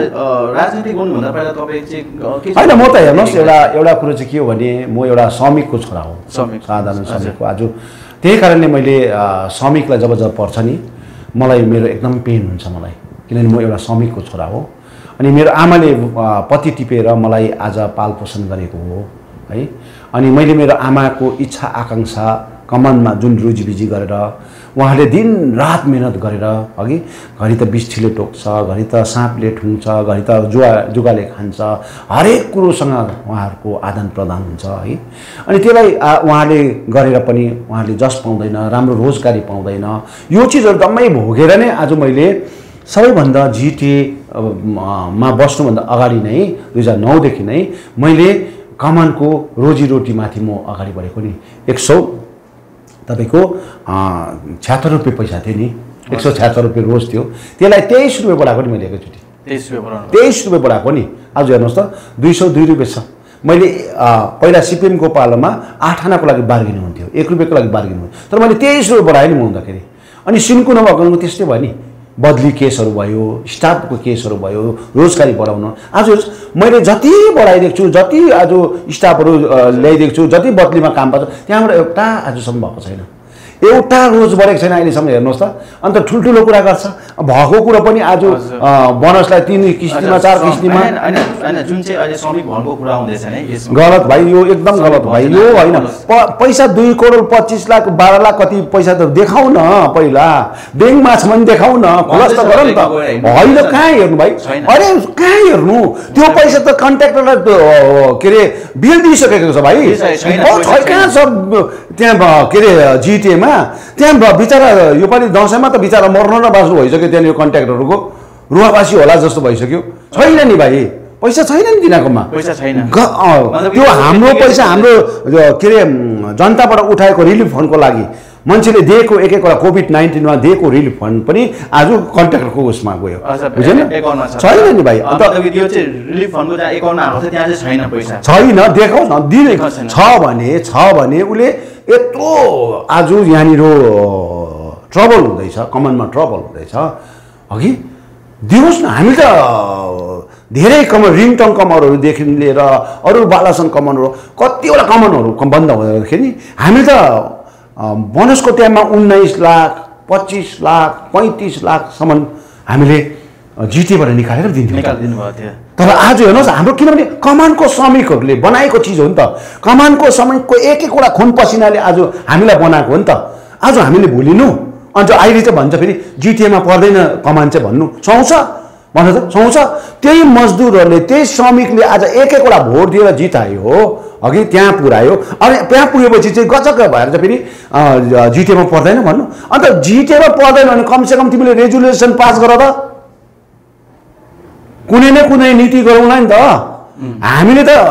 होइन म त हेर्नुहोस् एउटा एउटा कुरो चाहिँ के हो भने म एउटा श्रमिकको छोरा हो, साधारण श्रमिकको। आज त्यही कारणले मैले श्रमिकलाई जब जब पर्छ नि मलाई मेरो एकदम पेन हुन्छ मलाई, किनभने म एउटा श्रमिकको छोरा हो। अनि मेरो आमाले पत्ती टिपेर मलाई आज पालपोषण गरेको हो है। अनि मैले मेरो आमाको इच्छा आकाङ्क्षा कमानमा जुन रोजीबिजी गरेर उहाँले दिन रात मेहनत गरेर अघि घरि त बिच्छीले टोक्छ, घरि त साँपले ठुङ्छ, घरि त जुवा जुगाले खान्छ, हरेक कुरोसँग उहाँहरूको आदान प्रदान हुन्छ है। अनि त्यसलाई उहाँले गरेर पनि उहाँले जस पाउँदैन, राम्रो रोजगारी पाउँदैन, यो चिजहरू दम्मै भोगेर नै आज मैले सबैभन्दा जिटिएमा बस्नुभन्दा अगाडि नै दुई हजार नौदेखि नै मैले कमानको रोजीरोटीमाथि म अगाडि बढेको नि। एक सौ तपाईँको छ्यात्तर रुपियाँ पैसा थियो नि, एक सौ छ्यात्तर रुपियाँ रोज थियो, त्यसलाई तेइस रुपियाँ बढाएको नि मैले एकैचोटि, तेइस रुपियाँ तेइस रुपियाँ बढाएको नि। आज हेर्नुहोस् त दुई सौ दुई रुपियाँ छ। मैले पहिला सिपिएमको पालोमा आठ आनाको लागि बार्गेनिङ हुन्थ्यो, एक रुपियाँको लागि बार्गेनिङ हुन्थ्यो, तर मैले तेइस रुपियाँ बढाएँ नि म हुँदाखेरि। अनि सिन्को नभएको त्यस्तै भयो नि, बदली केसहरू भयो, स्टाफको केसहरू भयो, रोजगारी बढाउन। आज मैले जति बढाइदिएको छु, जति आज स्टाफहरू ल्याइदिएको छु, जति बदलीमा काम पाउँछ, त्यहाँबाट एउटा आजसम्म भएको छैन, एउटा रोज बढेको छैन अहिलेसम्म। हेर्नुहोस् त अन्त ठुल्ठुलो कुरा गर्छ, भएको कुरो पनि आज बोनसलाई तिन किस्तीमा चार किस्तीमा जुन चाहिँ अहिले श्रमिक भवनको कुरा हुँदैछ नि गलत भाइ, यो एकदम गलत भाइ। यो होइन पैसा दुई करोड पच्चिस लाख बाह्र लाख कति पैसा त देखाउ न, पहिला ब्याङ्कमा छ भने देखाउ न, खुलासा गर नि त। होइन कहाँ हेर्नु भाइ, अरे कहाँ हेर्नु, त्यो पैसा त कन्ट्र्याक्टरलाई के अरे बिल दिइसकेको छ भाइ, कहाँ छ त्यहाँ के अरे जिटिएमा। त्यहाँ बिचरा योपालि दसैँमा त बिचरा मर्नु र बाँच्नु भइसक्यो, त्यहाँनिर कन्ट्र्याक्टरहरूको रुवावासी होला जस्तो भइसक्यो। छैन नि भाइ, पैसा छैन नि तिनीहरूकोमा, पैसा छैन। त्यो हाम्रो पैसा हाम्रो के अरे जनताबाट उठाएको रिलिफ फन्डको लागि मान्छेले दिएको एक एकवटा कोभिड नाइन्टिनमा दिएको रिलिफ फन्ड पनि आज कन्ट्र्याक्टरको उसमा गयो, बुझेन? छैन नि भाइ। अन्त त्यो चाहिँ रिलिफ फन्डको जहाँ एकाउन्टमा हाल्छ त्यहाँ चाहिँ छैन पैसा, छैन। देखाउस् न, दिएको छ भने छ भने उसले यत्रो आज यहाँनिर ट्रबल हुँदैछ, कमानमा ट्रबल हुँदैछ अघि दिनुहोस् न। हामी त धेरै कमान रिङटङ कमानहरूदेखि लिएर अरू बालासन कमानहरू कतिवटा कमानहरू बन्द हुँदाखेरि हामी त बनस्कोटियामा उन्नाइस लाख पच्चिस लाख पैँतिस लाखसम्म हामीले जिटिएबाट निकालेर दिन्थ्यौँ। तर आज हेर्नुहोस् हाम्रो, किनभने कमानको श्रमिकहरूले बनाएको चिज हो नि त, कमानको श्रमिकको एक एकवटा खुन पसिनाले आज हामीलाई बनाएको हो नि त। आज हामीले भुलिनु अन्त अहिले चाहिँ भन्छ फेरि जिटिएमा पर्दैन कमान चाहिँ भन्नु सुहाउँछ भन्छ त, सुहाउँछ। त्यही मजदुरहरूले त्यही श्रमिकले आज एक एकवटा भोट दिएर जितायो हो, अघि त्यहाँ पुऱ्यायो, अनि त्यहाँ पुगेपछि चाहिँ गचक्क भएर चाहिँ फेरि जिटिएमा पर्दैन भन्नु। अन्त जिटिएमा पर्दैन भने कमसेकम तिमीले रेजुलेसन पास गर त, कुनै न कुनै नीति गरौँला नि त। हामीले त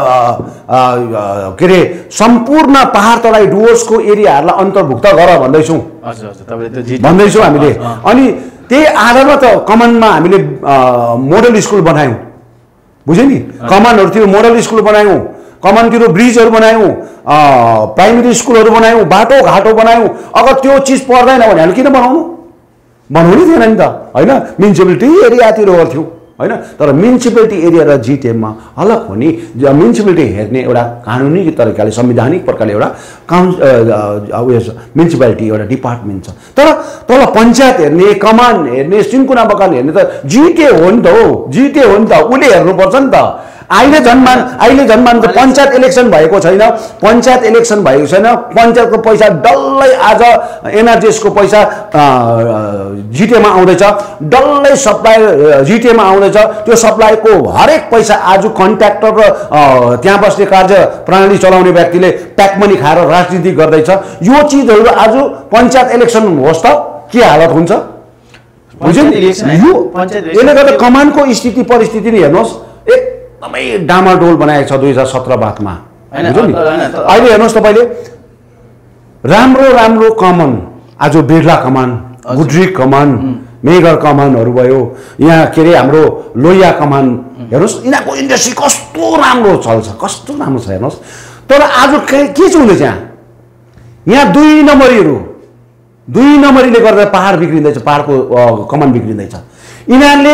के अरे सम्पूर्ण पहाड तराई डुवर्सको एरियाहरूलाई अन्तर्भुक्त गर भन्दैछौँ भन्दैछौँ हामीले। अनि त्यही आधारमा त कमानमा हामीले मोडल स्कुल बनायौँ, बुझ्यो नि, कमानहरूतिर मोडल स्कुल बनायौँ, कमानतिर ब्रिजहरू बनायौँ, प्राइमेरी स्कुलहरू बनायौँ, बाटोघाटो बनायौँ। अगर त्यो चिज पर्दैन भने हामीले किन बनाउनु, बनाउनै थिएन नि त होइन। म्युनिसिपालिटी एरियातिर गर्थ्यौँ होइन। तर म्युनिसिपालिटी एरिया र जिटिएममा अलग हो नि, म्युनिसिपालिटी हेर्ने एउटा कानुनी तरिकाले संवैधानिक प्रकारले एउटा काउन्स उयो म्युनिसिपालिटी एउटा डिपार्टमेन्ट छ। तर तल पञ्चायत हेर्ने, कमान हेर्ने, सिन्कुना बगान हेर्ने त जिटिए हो नि त, हो जिटिए हो नि त, उसले हेर्नुपर्छ नि त। अहिले झन्मान अहिले झन्मान त पञ्चायत इलेक्सन भएको छैन, पञ्चायत इलेक्सन भएको छैन, पञ्चायतको पैसा डल्लै आज एनआरजिएसको पैसा जिटिएमा आउँदैछ, डल्लै सप्लाई जिटिएमा आउँदैछ। त्यो सप्लाईको हरेक पैसा आज कन्ट्र्याक्टर र त्यहाँ बस्ने कार्य प्रणाली चलाउने व्यक्तिले प्याक मनी खाएर राजनीति गर्दैछ। यो चिजहरू आज पञ्चायत इलेक्सन होस् त के हालत हुन्छ, बुझ्यो नि। यो यसले गर्दा कमानको स्थिति परिस्थिति नि हेर्नुहोस् एकदमै डामाडोल बनाएको छ दुई हजार सत्र बादमा, बुझ्यो नि। अहिले हेर्नुहोस् तपाईँले राम्रो राम्रो कमान आज बिर्ला कमान, गुड्रिक कमान, मेगर कमानहरू भयो, यहाँ के अरे हाम्रो लोहिया कमान हेर्नुहोस्, यिनीहरूको इन्डस्ट्री कस्तो राम्रो चल्छ, कस्तो राम्रो छ हेर्नुहोस्। तर आज के के चाहिँ हुँदैछ यहाँ, यहाँ दुई नम्बरीहरू दुई नम्बरीले गर्दा पहाड बिग्रिँदैछ, पहाडको कमान बिग्रिँदैछ। यिनीहरूले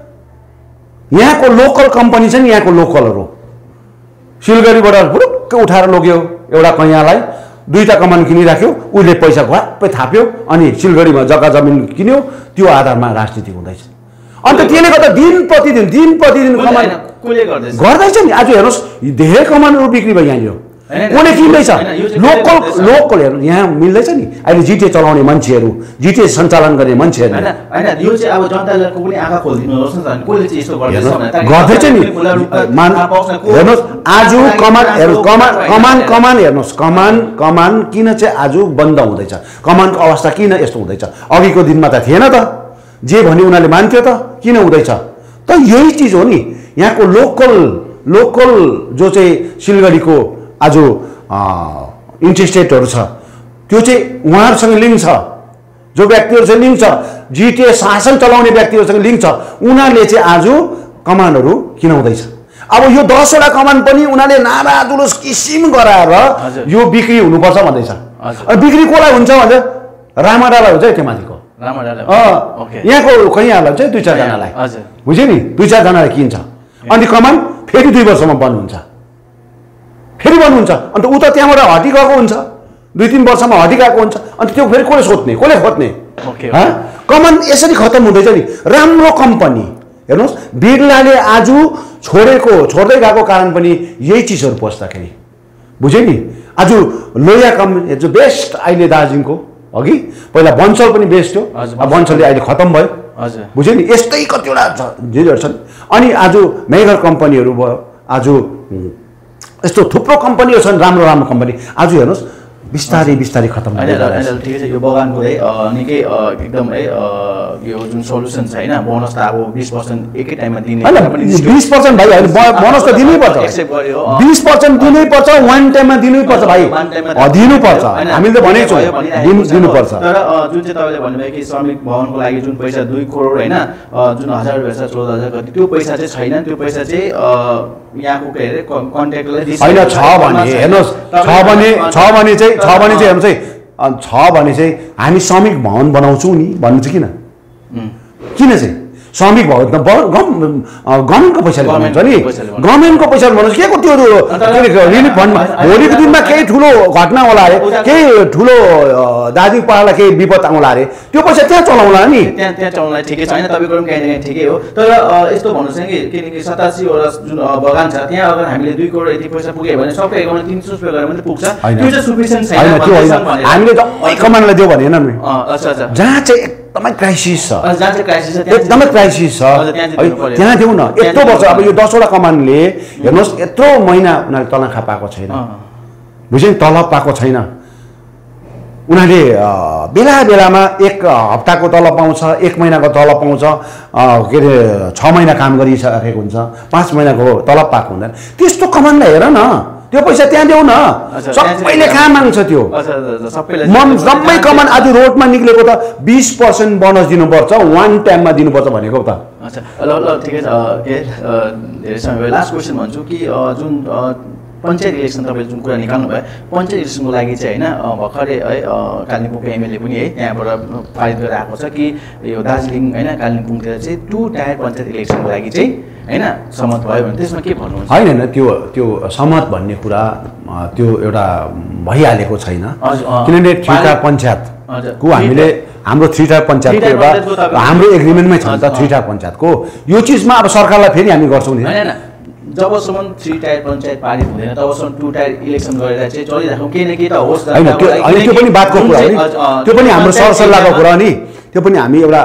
यहाँको लोकल कम्पनी छ नि, यहाँको लोकलहरू सिलगढीबाट पुरुक्क उठाएर लग्यो एउटा कैयालाई, दुईवटा कमान किनिराख्यो, उसले पैसा घ्वाप्पै थाप्यो, अनि सिलगढीमा जग्गा जमिन किन्यो, त्यो आधारमा राजनीति हुँदैछ। अन्त त्यसले गर्दा दिन प्रतिदिन दिन प्रतिदिन कमान गर्दैछ नि। आज हेर्नुहोस् धेरै कमानहरू बिक्री भयो यहाँनिर, कसले किन्दैछ, लोकल लोकल हेर्नु यहाँ मिल्दैछ नि। अहिले जिटिए चलाउने मान्छेहरू, जिटिए सञ्चालन गर्ने मान्छेहरू गर्दैछ नि। हेर्नुहोस् आज कमान कमान कमान कमान हेर्नुहोस् कमान कमान किन चाहिँ आज बन्द हुँदैछ, कमानको अवस्था किन यस्तो हुँदैछ। अघिको दिनमा त थिएन त, जे भन्यो उनीहरूले मान्थ्यो त, किन हुँदैछ त यही चिज हो नि। यहाँको लोकल लोकल जो चाहिँ सिलगढीको आज इन्ट्रेस्टेडहरू छ, त्यो चाहिँ उहाँहरूसँग लिङ्क छ, जो व्यक्तिहरूसँग लिङ्क छ, जिटिए शासन चलाउने व्यक्तिहरूसँग लिङ्क छ, उनीहरूले चाहिँ आज कमानहरू किनाउँदैछ। अब यो दसवटा कमान पनि उनीहरूले नारा जुलुस किसिम गराएर यो बिक्री हुनुपर्छ भन्दैछ। बिक्री कसलाई हुन्छ भन्छ, रामाडालाई हुन्छ त्यो माथिको, यहाँको कैयाहरूलाई चाहिँ दुई चारजनालाई, बुझ्यो नि, दुई चारजनालाई किन्छ। अनि कमान फेरि दुई वर्षमा बन्द हुन्छ, फेरि बन्द हुन्छ। अन्त उता त्यहाँबाट हटिगएको हुन्छ, दुई तिन वर्षमा हटिगएको हुन्छ। अन्त त्यो फेरि कसले सोध्ने, कसले खोज्ने, कमान यसरी खत्तम हुँदैछ नि। राम्रो कम्पनी हेर्नुहोस् बिर्लाले आज छोडेको छोड्दै गएको कारण पनि यही चिजहरू पस्दाखेरि, बुझ्यो नि। आज लोहिया कम्पनी जो बेस्ट अहिले दार्जिलिङको, अघि पहिला बन्सल पनि बेस्ट हो, अब बन्सलले अहिले खत्तम भयो, बुझ्यो नि। यस्तै कतिवटा चिजहरू छन्। अनि आज मेगर कम्पनीहरू भयो, आज यस्तो थुप्रो कम्पनीहरू छन्, राम्रो राम्रो कम्पनी आज हेर्नुहोस् बिस्तारै बिस्तारै खत्तम ठिकै छ। यो बगानको है निकै एकदम है यो जुन सल्युसन छ होइन, बोनस त अब बिस पर्सेन्ट एकै टाइममा दिने, बिस पर्सेन्ट भाइ होइन, बोनस त दिनै पर्छ, बिस पर्सेन्ट दिनै पर्छ, वान टाइममा दिनै पर्छ भाइ, दिनुपर्छ, हामीले त भनेको छौँ दिनुपर्छ। तर जुन चाहिँ तपाईँले भन्नुभयो कि श्रमिक भवनको लागि जुन पैसा दुई करोड होइन, जुन हजार पैसा चौध हजार कति, त्यो पैसा चाहिँ छैन। त्यो पैसा चाहिँ यहाँको के अरे कन्ट्र्याक्टरलाई होइन छ भने हेर्नुहोस्, छ भने छ भने चाहिँ छ भने चाहिँ हेर्नुहोस् है, छ भने चाहिँ हामी श्रमिक भवन बनाउँछौँ नि भन्नु चाहिँ किन किन चाहिँ श्रमिक भयो त गभर्मेन्टको पैसाले बनाउँछ नि गभर्मेन्टको पैसाले बनाउँछ के को त्यो रिलिफ फन्ड भोलिको दिनमा केही ठुलो घटना होला अरे केही ठुलो दार्जिलिङ पहाडलाई केही विपद आउला अरे त्यो पैसा त्यहाँ चलाउला नि त्यहाँ त्यहाँ चलाउला ठिकै छ होइन तपाईँको पनि कहीँ न कहीँ ठिकै हो तर यस्तो भन्नुहोस् कि किनकि सतासीवटा जुन बगान छ त्यहाँ अगर हामीले दुई करोड यति पैसा पुग्यो भने सबै एकाउन्टमा तिन सौ रुपियाँ गरेर मात्रै पुग्छ त्यो चाहिँ सुफिसियन्ट छैन त्यो होइन हामीले जम्मै कमानलाई दियो भनेन नि अच्छा अच्छा जहाँ चाहिँ एकदमै क्राइसिस छ जहाँ चाहिँ क्राइसिस छ एकदमै क्राइसिस छ त्यहाँ देऊ न यत्रो वर्ष अब यो दसवटा कमानले हेर्नुहोस् यत्रो महिना उनीहरूले तनखा पाएको छैन बुझ्यो नि तलब पाएको छैन उनीहरूले बेला बेलामा एक हप्ताको तलब पाउँछ एक महिनाको तलब पाउँछ के अरे छ महिना काम गरिसकेको हुन्छ पाँच महिनाको तलब पाएको हुँदैन त्यस्तो कमानलाई हेर न त्यो पैसा त्यहाँ देऊ न सबैले कहाँ माग्छ त्यो मन जम्मै कमान आज रोडमा निक्लेको त बिस पर्सेन्ट बोनस दिनुपर्छ वान टाइममा दिनुपर्छ भनेको त अच्छा ल ल ठिकै छ के धेरै समय लास्ट क्वेसन भन्छु कि जुन पञ्चायत इलेक्सन तपाईँले जुन कुरा निकाल्नु भयो पञ्चायत इलेक्सनको लागि चाहिँ होइन भर्खरै है कालिम्पोङको एमएलए पनि है त्यहाँबाट पारित गरेर आएको छ कि यो दार्जिलिङ होइन कालिम्पोङतिर चाहिँ टु टायर पञ्चायत इलेक्सनको लागि चाहिँ होइन सहमत भयो भने त्यसमा के भन्नुहुन्छ होइन होइन त्यो त्यो सहमत भन्ने कुरा त्यो एउटा भइहालेको छैन किनभने थ्री टायर पञ्चायतको हामीले हाम्रो थ्री टायर पञ्चायतको एउटा हाम्रो एग्रिमेन्टमै छ नि त थ्री टायर पञ्चायतको यो चिजमा अब सरकारलाई फेरि हामी गर्छौँ नि जबसम्म थ्री टायर पञ्चायत पारित हुँदैन तबसम्म टु टायर इलेक्सन गरेर चाहिँ चलिराखौँ केही न केही त होस् होइन त्यो पनि बातको कुरा हो नि त्यो पनि हाम्रो सरसल्लाहको कुरा हो नि त्यो पनि हामी एउटा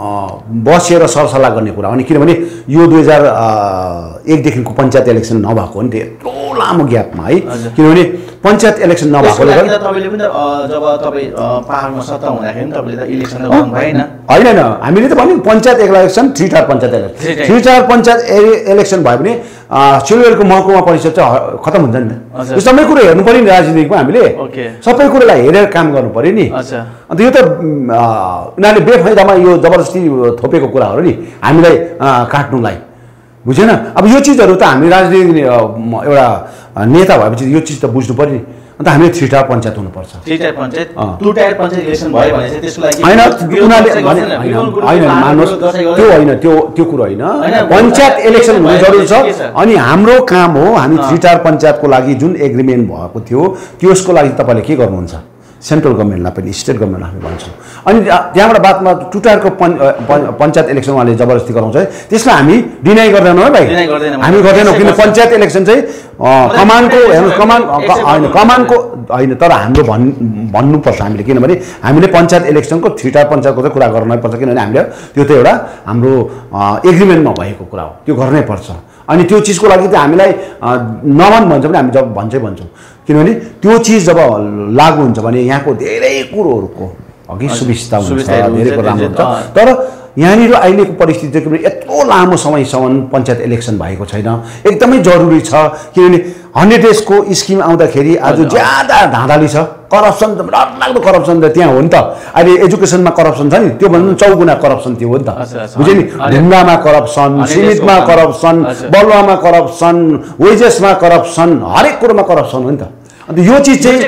बसेर सरसल्लाह गर्ने कुरा हो नि किनभने यो दुई हजार एकदेखिको पञ्चायत इलेक्सन नभएको हो नि त्यो यत्रो लामो ग्यापमा है किनभने पञ्चायत इलेक्सन नभएकोले गर्दा तपाईँले पनि जब तपाईँ पाहाडमा सत्ता हुँदाखेरि पनि तपाईँले त इलेक्सन त गर्नु भएन होइन होइन हामीले त भन्यौँ panchayat election three tier panchayat election three tier panchayat election भयो भने सिलगढीको महकुमा परिषद चाहिँ खतम हुन्छ नि त यो सबै कुरो हेर्नु पऱ्यो नि राजनीतिकमा हामीले सबै कुरोलाई हेरेर काम गर्नु पऱ्यो नि अन्त यो त उनीहरूले बेफाइदामा यो जबरजस्ती थोपेको कुरा हो नि हामीलाई काट्नुलाई बुझेन अब यो चिजहरू त हामी राजनीतिक एउटा नेता भएपछि यो चिज त बुझ्नु पर्यो नि अन्त हामीले थ्री टायर पञ्चायत हुनुपर्छ three tier panchayat two tier panchayat election भयो भने चाहिँ त्यसको लागि होइन उनीहरूले होइन मान्नुहोस् त्यो होइन त्यो त्यो कुरो होइन पञ्चायत इलेक्सन हुनु जरुरी छ अनि हाम्रो काम हो हामी थ्री टायर पञ्चायतको लागि जुन एग्रिमेन्ट भएको थियो त्यसको लागि तपाईँले के गर्नुहुन्छ सेन्ट्रल गभर्मेन्टलाई पनि स्टेट गभर्मेन्टलाई हामी भन्छौँ अनि त्यहाँबाट बादमा टु टायरको पञ्चायत इलेक्सन उहाँले जबरजस्ती गराउँछ त्यसलाई हामी डिनाइ गर्दैनौँ है भाइ हामी गर्दैनौँ किन पञ्चायत इलेक्सन चाहिँ कमानको हेर्नुहोस् कमान होइन कमानको होइन तर हाम्रो भन् भन्नुपर्छ हामीले किनभने हामीले पञ्चायत इलेक्सनको थ्री टायर पञ्चायतको चाहिँ कुरा गर्नै पर्छ किनभने हामीले त्यो त एउटा हाम्रो एग्रिमेन्टमा भएको कुरा हो त्यो गर्नै पर्छ अनि त्यो चिजको लागि चाहिँ हामीलाई नभन भन्छ भने हामी जब भन्छै भन्छौँ किनभने त्यो चिज जब लागू हुन्छ भने यहाँको धेरै कुरोहरूको अघि सुविस्ता हुन्छ धेरै कुरो राम्रो हुन्छ तर यहाँनिर अहिलेको परिस्थिति के यत्रो लामो समयसम्म पञ्चायत इलेक्सन भएको छैन एकदमै जरुरी छ किनभने हन्ड्रेड डेजको स्किम आउँदाखेरि आज ज्यादा धाँधली छ करप्सन त डरलाग्दो करप्सन त त्यहाँ हो नि त अहिले एजुकेसनमा करप्सन छ नि त्यो भन्नु चौगुना करप्सन त्यो हो नि त बुझ्यो नि ढुङ्गामा करप्सन सिमेन्टमा करप्सन बलुवामा करप्सन वेजेसमा करप्सन हरेक कुरोमा करप्सन हो नि त अन्त यो चिज चाहिँ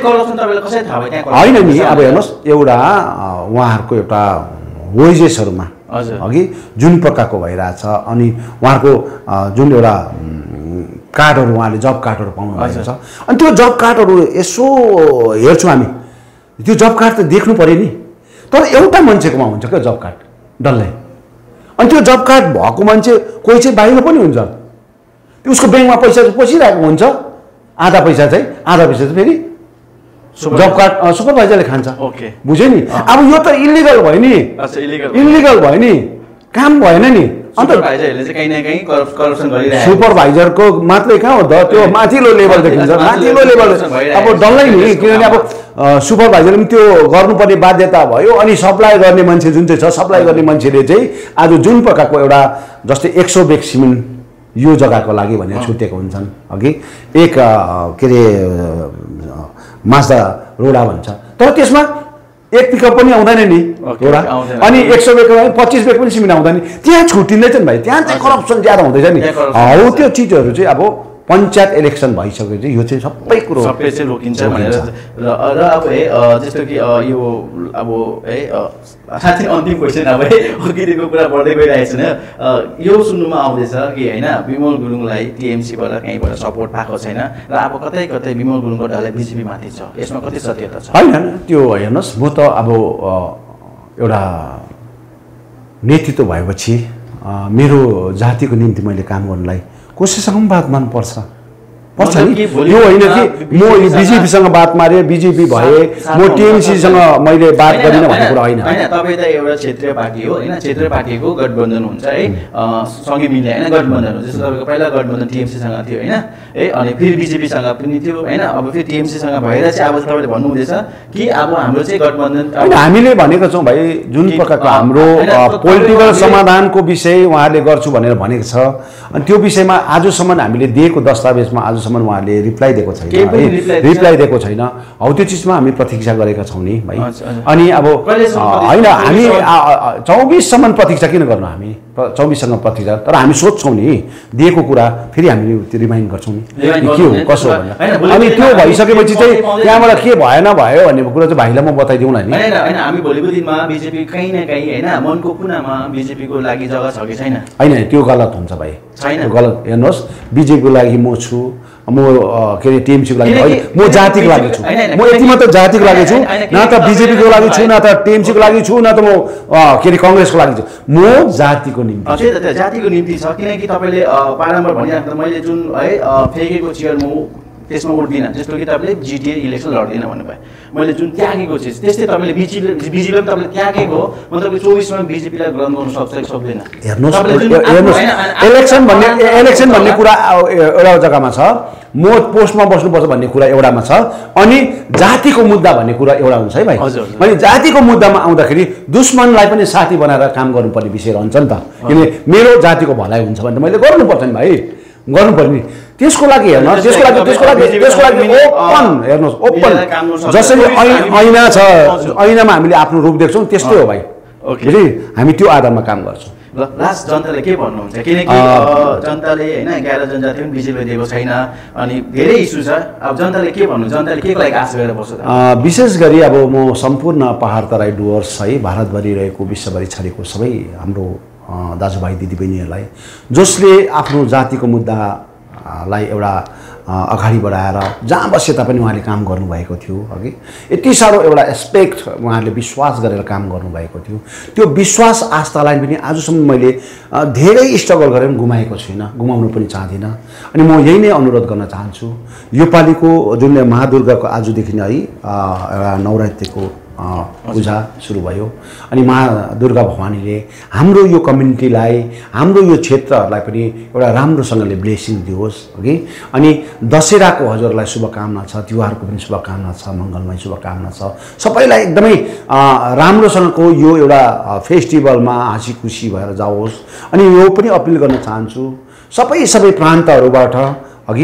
होइन नि अब हेर्नुहोस् एउटा उहाँहरूको एउटा वेजेसहरूमा अघि जुन प्रकारको भइरहेछ अनि उहाँहरूको जुन एउटा कार्डहरू उहाँले जब कार्डहरू पाउनु भएको छ अनि त्यो जब कार्डहरू यसो हेर्छौँ हामी त्यो जब कार्ड त देख्नु पऱ्यो नि तर एउटा मान्छेकोमा हुन्छ क्या जब कार्ड डल्लै अनि त्यो जब कार्ड भएको मान्छे कोही चाहिँ बाहिर पनि हुन्छ उसको ब्याङ्कमा पैसा पसिरहेको हुन्छ आधा पैसा चाहिँ आधा पैसा चाहिँ फेरि जब कार्ड सुपरभाइजरले खान्छ बुझ्यो नि अब यो त इलिगल भयो नि इलिगल भयो नि काम भएन नि अन्त सुपरभाइजरको मात्रै कहाँ हो त त्यो माथिल्लो लेभल देखिन्छ माथिल्लो लेभल अब डल्लै नि किनभने अब सुपरभाइजरले पनि त्यो गर्नुपर्ने बाध्यता भयो अनि सप्लाई गर्ने मान्छे जुन चाहिँ छ सप्लाई गर्ने मान्छेले चाहिँ आज जुन प्रकारको एउटा जस्तै एक सौ बेग सिमेन्ट यो जग्गाको लागि भनेर छुटेको हुन्छन् अघि एक के अरे मास्दा रोडा भन्छ तर त्यसमा एक पिकअप पनि आउँदैन नि रोडा अनि एक सौ बेगको पच्चिस बेग पनि सिमेन्ट आउँदैन त्यहाँ छुट्टिँदैछ नि भाइ त्यहाँ चाहिँ करप्सन ज्यादा हुँदैछ नि हौ त्यो चिजहरू चाहिँ अब पञ्चायत इलेक्सन भइसकेपछि यो चाहिँ सबै कुरो सबै चाहिँ रोकिन्छ भनेर र र अब है जस्तो कि यो अब है साथै अन्तिम क्वेसन अब है अघिदेखिको कुरा बढ्दै गइरहेको छैन यो सुन्नुमा आउँदैछ कि होइन विमल गुरुङलाई टिएमसीबाट कहीँबाट सपोर्ट पाएको छैन र अब कतै कतै विमल गुरुङको ढालै बिजेपी माथि छ यसमा कति सत्यता छ होइन त्यो हेर्नुहोस् म त अब एउटा नेतृत्व भएपछि मेरो जातिको निम्ति मैले काम गर्नलाई कसैसँग पनि बात मार्नु पर्छ पर्छ नि यो होइन कि म बिजेपीसँग बात मारेँ बिजेपी भए म टिएमसीसँग मैले बात गरिनँ भन्ने कुरा होइन होइन तपाईँ त एउटा क्षेत्रीय पार्टी हो होइन क्षेत्रीय पार्टीको गठबन्धन हुन्छ है सँगै मिल्ने होइन गठबन्धन हो जस्तो तपाईँको पहिला गठबन्धन टिएमसीसँग थियो होइन है अनि फेरि बिजेपीसँग पनि थियो होइन अब फेरि टिएमसीसँग भएर चाहिँ अब तपाईँले भन्नुहुँदैछ कि अब हाम्रो चाहिँ गठबन्धन होइन हामीले भनेको छौँ भाइ जुन प्रकारको हाम्रो पोलिटिकल समाधानको विषय उहाँहरूले गर्छु भनेर भनेको छ अनि त्यो विषयमा आजसम्म हामीले दिएको दस्तावेजमा आजसम्म उहाँहरूले रिप्लाई दिएको छैन रिप्लाई दिएको छैन हौ त्यो चिजमा हामी प्रतीक्षा गरेका छौँ नि भाइ अनि अब होइन हामी चौबिससम्म प्रतीक्षा किन गर्नु हामी चौबिससँग प्रतीक्षा तर हामी सोध्छौँ नि दिएको कुरा फेरि हामी त्यो रिमाइन्ड गर्छौँ नि के हो कसो हो भनेर अनि त्यो भइसकेपछि चाहिँ त्यहाँबाट के भएन भयो भन्ने कुरा चाहिँ भाइलाई म बताइदिउँला नि होइन हामी भोलिको दिनमा बिजेपी कहीँ न कहीँ होइन मनको कुनामा बिजेपीको लागि जग्गा छ कि छैन होइन त्यो गलत हुन्छ भाइ छैन गलत हेर्नुहोस् बिजेपीको लागि म छु म के अरे टिएमसीको लागि होइन म जातिको लागि छु म यति मात्र जातिको लागि छु न त बिजेपीको लागि छु न त टिएमसीको लागि छु न त म के अरे कङ्ग्रेसको लागि छु म जातिको निम्ति त्यही त जातिको निम्ति छ किनकि तपाईँले बारम्बार भनिराख्दा मैले जुन है फेकेको चेयर म त्यसमा उठ्दिनँ जस्तो कि तपाईँले जिटिए इलेक्सन लड्दिनँ भन्नुभयो मैले जुन त्यागेको चिज त्यस्तै तपाईँले बिजेपी बिजेपीलाई तपाईँले त्यागेको मतलब चौबिसमा बिजेपीलाई ग्रहण गर्नु सक्छ कि सक्दैन हेर्नुहोस् हेर्नुहोस् इलेक्सन भन्ने इलेक्सन भन्ने कुरा एउटा जग्गामा छ म पोस्टमा बस्नुपर्छ भन्ने कुरा एउटामा छ अनि जातिको मुद्दा भन्ने कुरा एउटा हुन्छ है भाइ अनि जातिको मुद्दामा आउँदाखेरि दुश्मनलाई पनि साथी बनाएर काम गर्नुपर्ने विषय रहन्छ नि त किनभने मेरो जातिको भलाइ हुन्छ भने मैले गर्नुपर्छ नि भाइ गर्नुपर्ने त्यसको लागि हेर्नु त्यसको लागि त्यसको लागि त्यसको लागि ओपन हेर्नुहोस् ओपन जसरी ऐना छ ऐनामा हामीले आफ्नो रूप देख्छौँ त्यस्तै हो भाइ बुझि हामी त्यो आधारमा काम गर्छौँ ल लास्ट जनताले के भन्नुहुन्छ किनकि जनताले होइन एघार जनजाति पनि बिजेपीले दिएको छैन अनि धेरै इस्यु छ अब जनताले के भन्नु जनताले के लागि आशा गरेर बस्छ विशेष गरी अब म सम्पूर्ण पहाड तराई डुवर्स है भारतभरि रहेको विश्वभरि छरेको सबै हाम्रो दाजुभाइ दिदीबहिनीहरूलाई जसले आफ्नो जातिको मुद्दालाई एउटा अगाडि बढाएर जहाँ बसे तापनि उहाँले काम गर्नुभएको थियो अघि यति साह्रो एउटा एस्पेक्ट उहाँहरूले विश्वास गरेर काम गर्नुभएको थियो त्यो विश्वास आस्थालाई पनि आजसम्म मैले धेरै स्ट्रगल गरेर गुमाएको छुइनँ गुमाउनु पनि चाहदिनँ अनि म यही नै अनुरोध गर्न चाहन्छु योपालिको जुन महादुर्गाको आजदेखि नै है एउटा नवरात्रिको पूजा सुरु भयो अनि माँ दुर्गा भवानीले हाम्रो यो कम्युनिटीलाई हाम्रो यो क्षेत्रहरूलाई पनि एउटा राम्रोसँगले ब्लेसिङ दियोस् अघि अनि दशहराको हजुरलाई शुभकामना छ तिहारको पनि शुभकामना छ मङ्गलमय शुभकामना छ सबैलाई एकदमै राम्रोसँगको यो एउटा फेस्टिभलमा हाँसी खुसी भएर जाओस् अनि यो पनि अपिल गर्न चाहन्छु सबै सबै प्रान्तहरूबाट अघि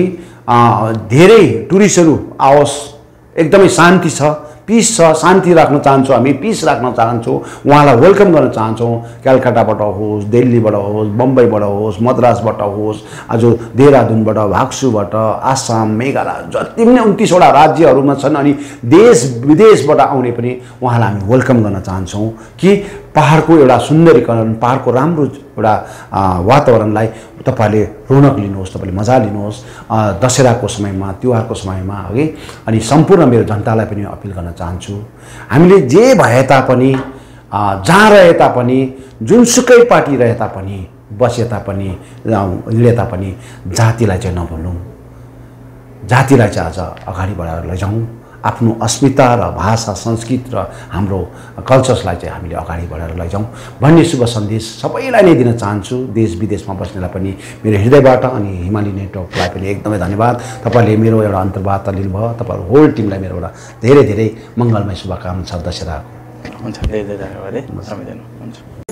धेरै टुरिस्टहरू आओस् एकदमै शान्ति छ पिस छ शान्ति राख्न चाहन्छौँ हामी पिस राख्न चाहन्छौँ उहाँलाई वेलकम गर्न चाहन्छौँ कलकत्ताबाट होस् दिल्लीबाट होस् बम्बईबाट होस् मद्रासबाट होस् आज देहरादुनबाट भाग्सुबाट आसाम मेघालय जति पनि उन्तिसवटा राज्यहरूमा छन् अनि देश विदेशबाट आउने पनि उहाँलाई हामी वेलकम गर्न चाहन्छौँ कि पहाडको एउटा सुन्दरीकरण पहाडको राम्रो एउटा वातावरणलाई तपाईँले रौनक लिनुहोस् तपाईँले मजा लिनुहोस् दशहराको समयमा तिहारको समयमा अघि अनि सम्पूर्ण मेरो जनतालाई पनि अपिल गर्न चाहन्छु हामीले जे भए तापनि जहाँ रहे तापनि जुनसुकै पार्टी रहे तापनि बसे तापनि हिँडे तापनि जातिलाई चाहिँ नभुलौँ जातिलाई चाहिँ आज अगाडि बढाएर लैजाउँ आफ्नो अस्मिता र भाषा संस्कृत र हाम्रो कल्चर्सलाई चाहिँ हामीले अगाडि बढाएर लैजाउँ भन्ने शुभ सन्देश सबैलाई नै दिन चाहन्छु देश विदेशमा बस्नेलाई पनि मेरो हृदयबाट अनि हिमाली नेटवर्कलाई पनि एकदमै धन्यवाद तपाईँले मेरो एउटा अन्तर्वार्ता लिनुभयो तपाईँहरू होल टिमलाई मेरो एउटा धेरै धेरै मङ्गलमय शुभकामना छ दशहराको हुन्छ धेरै धेरै धन्यवाद है हुन्छ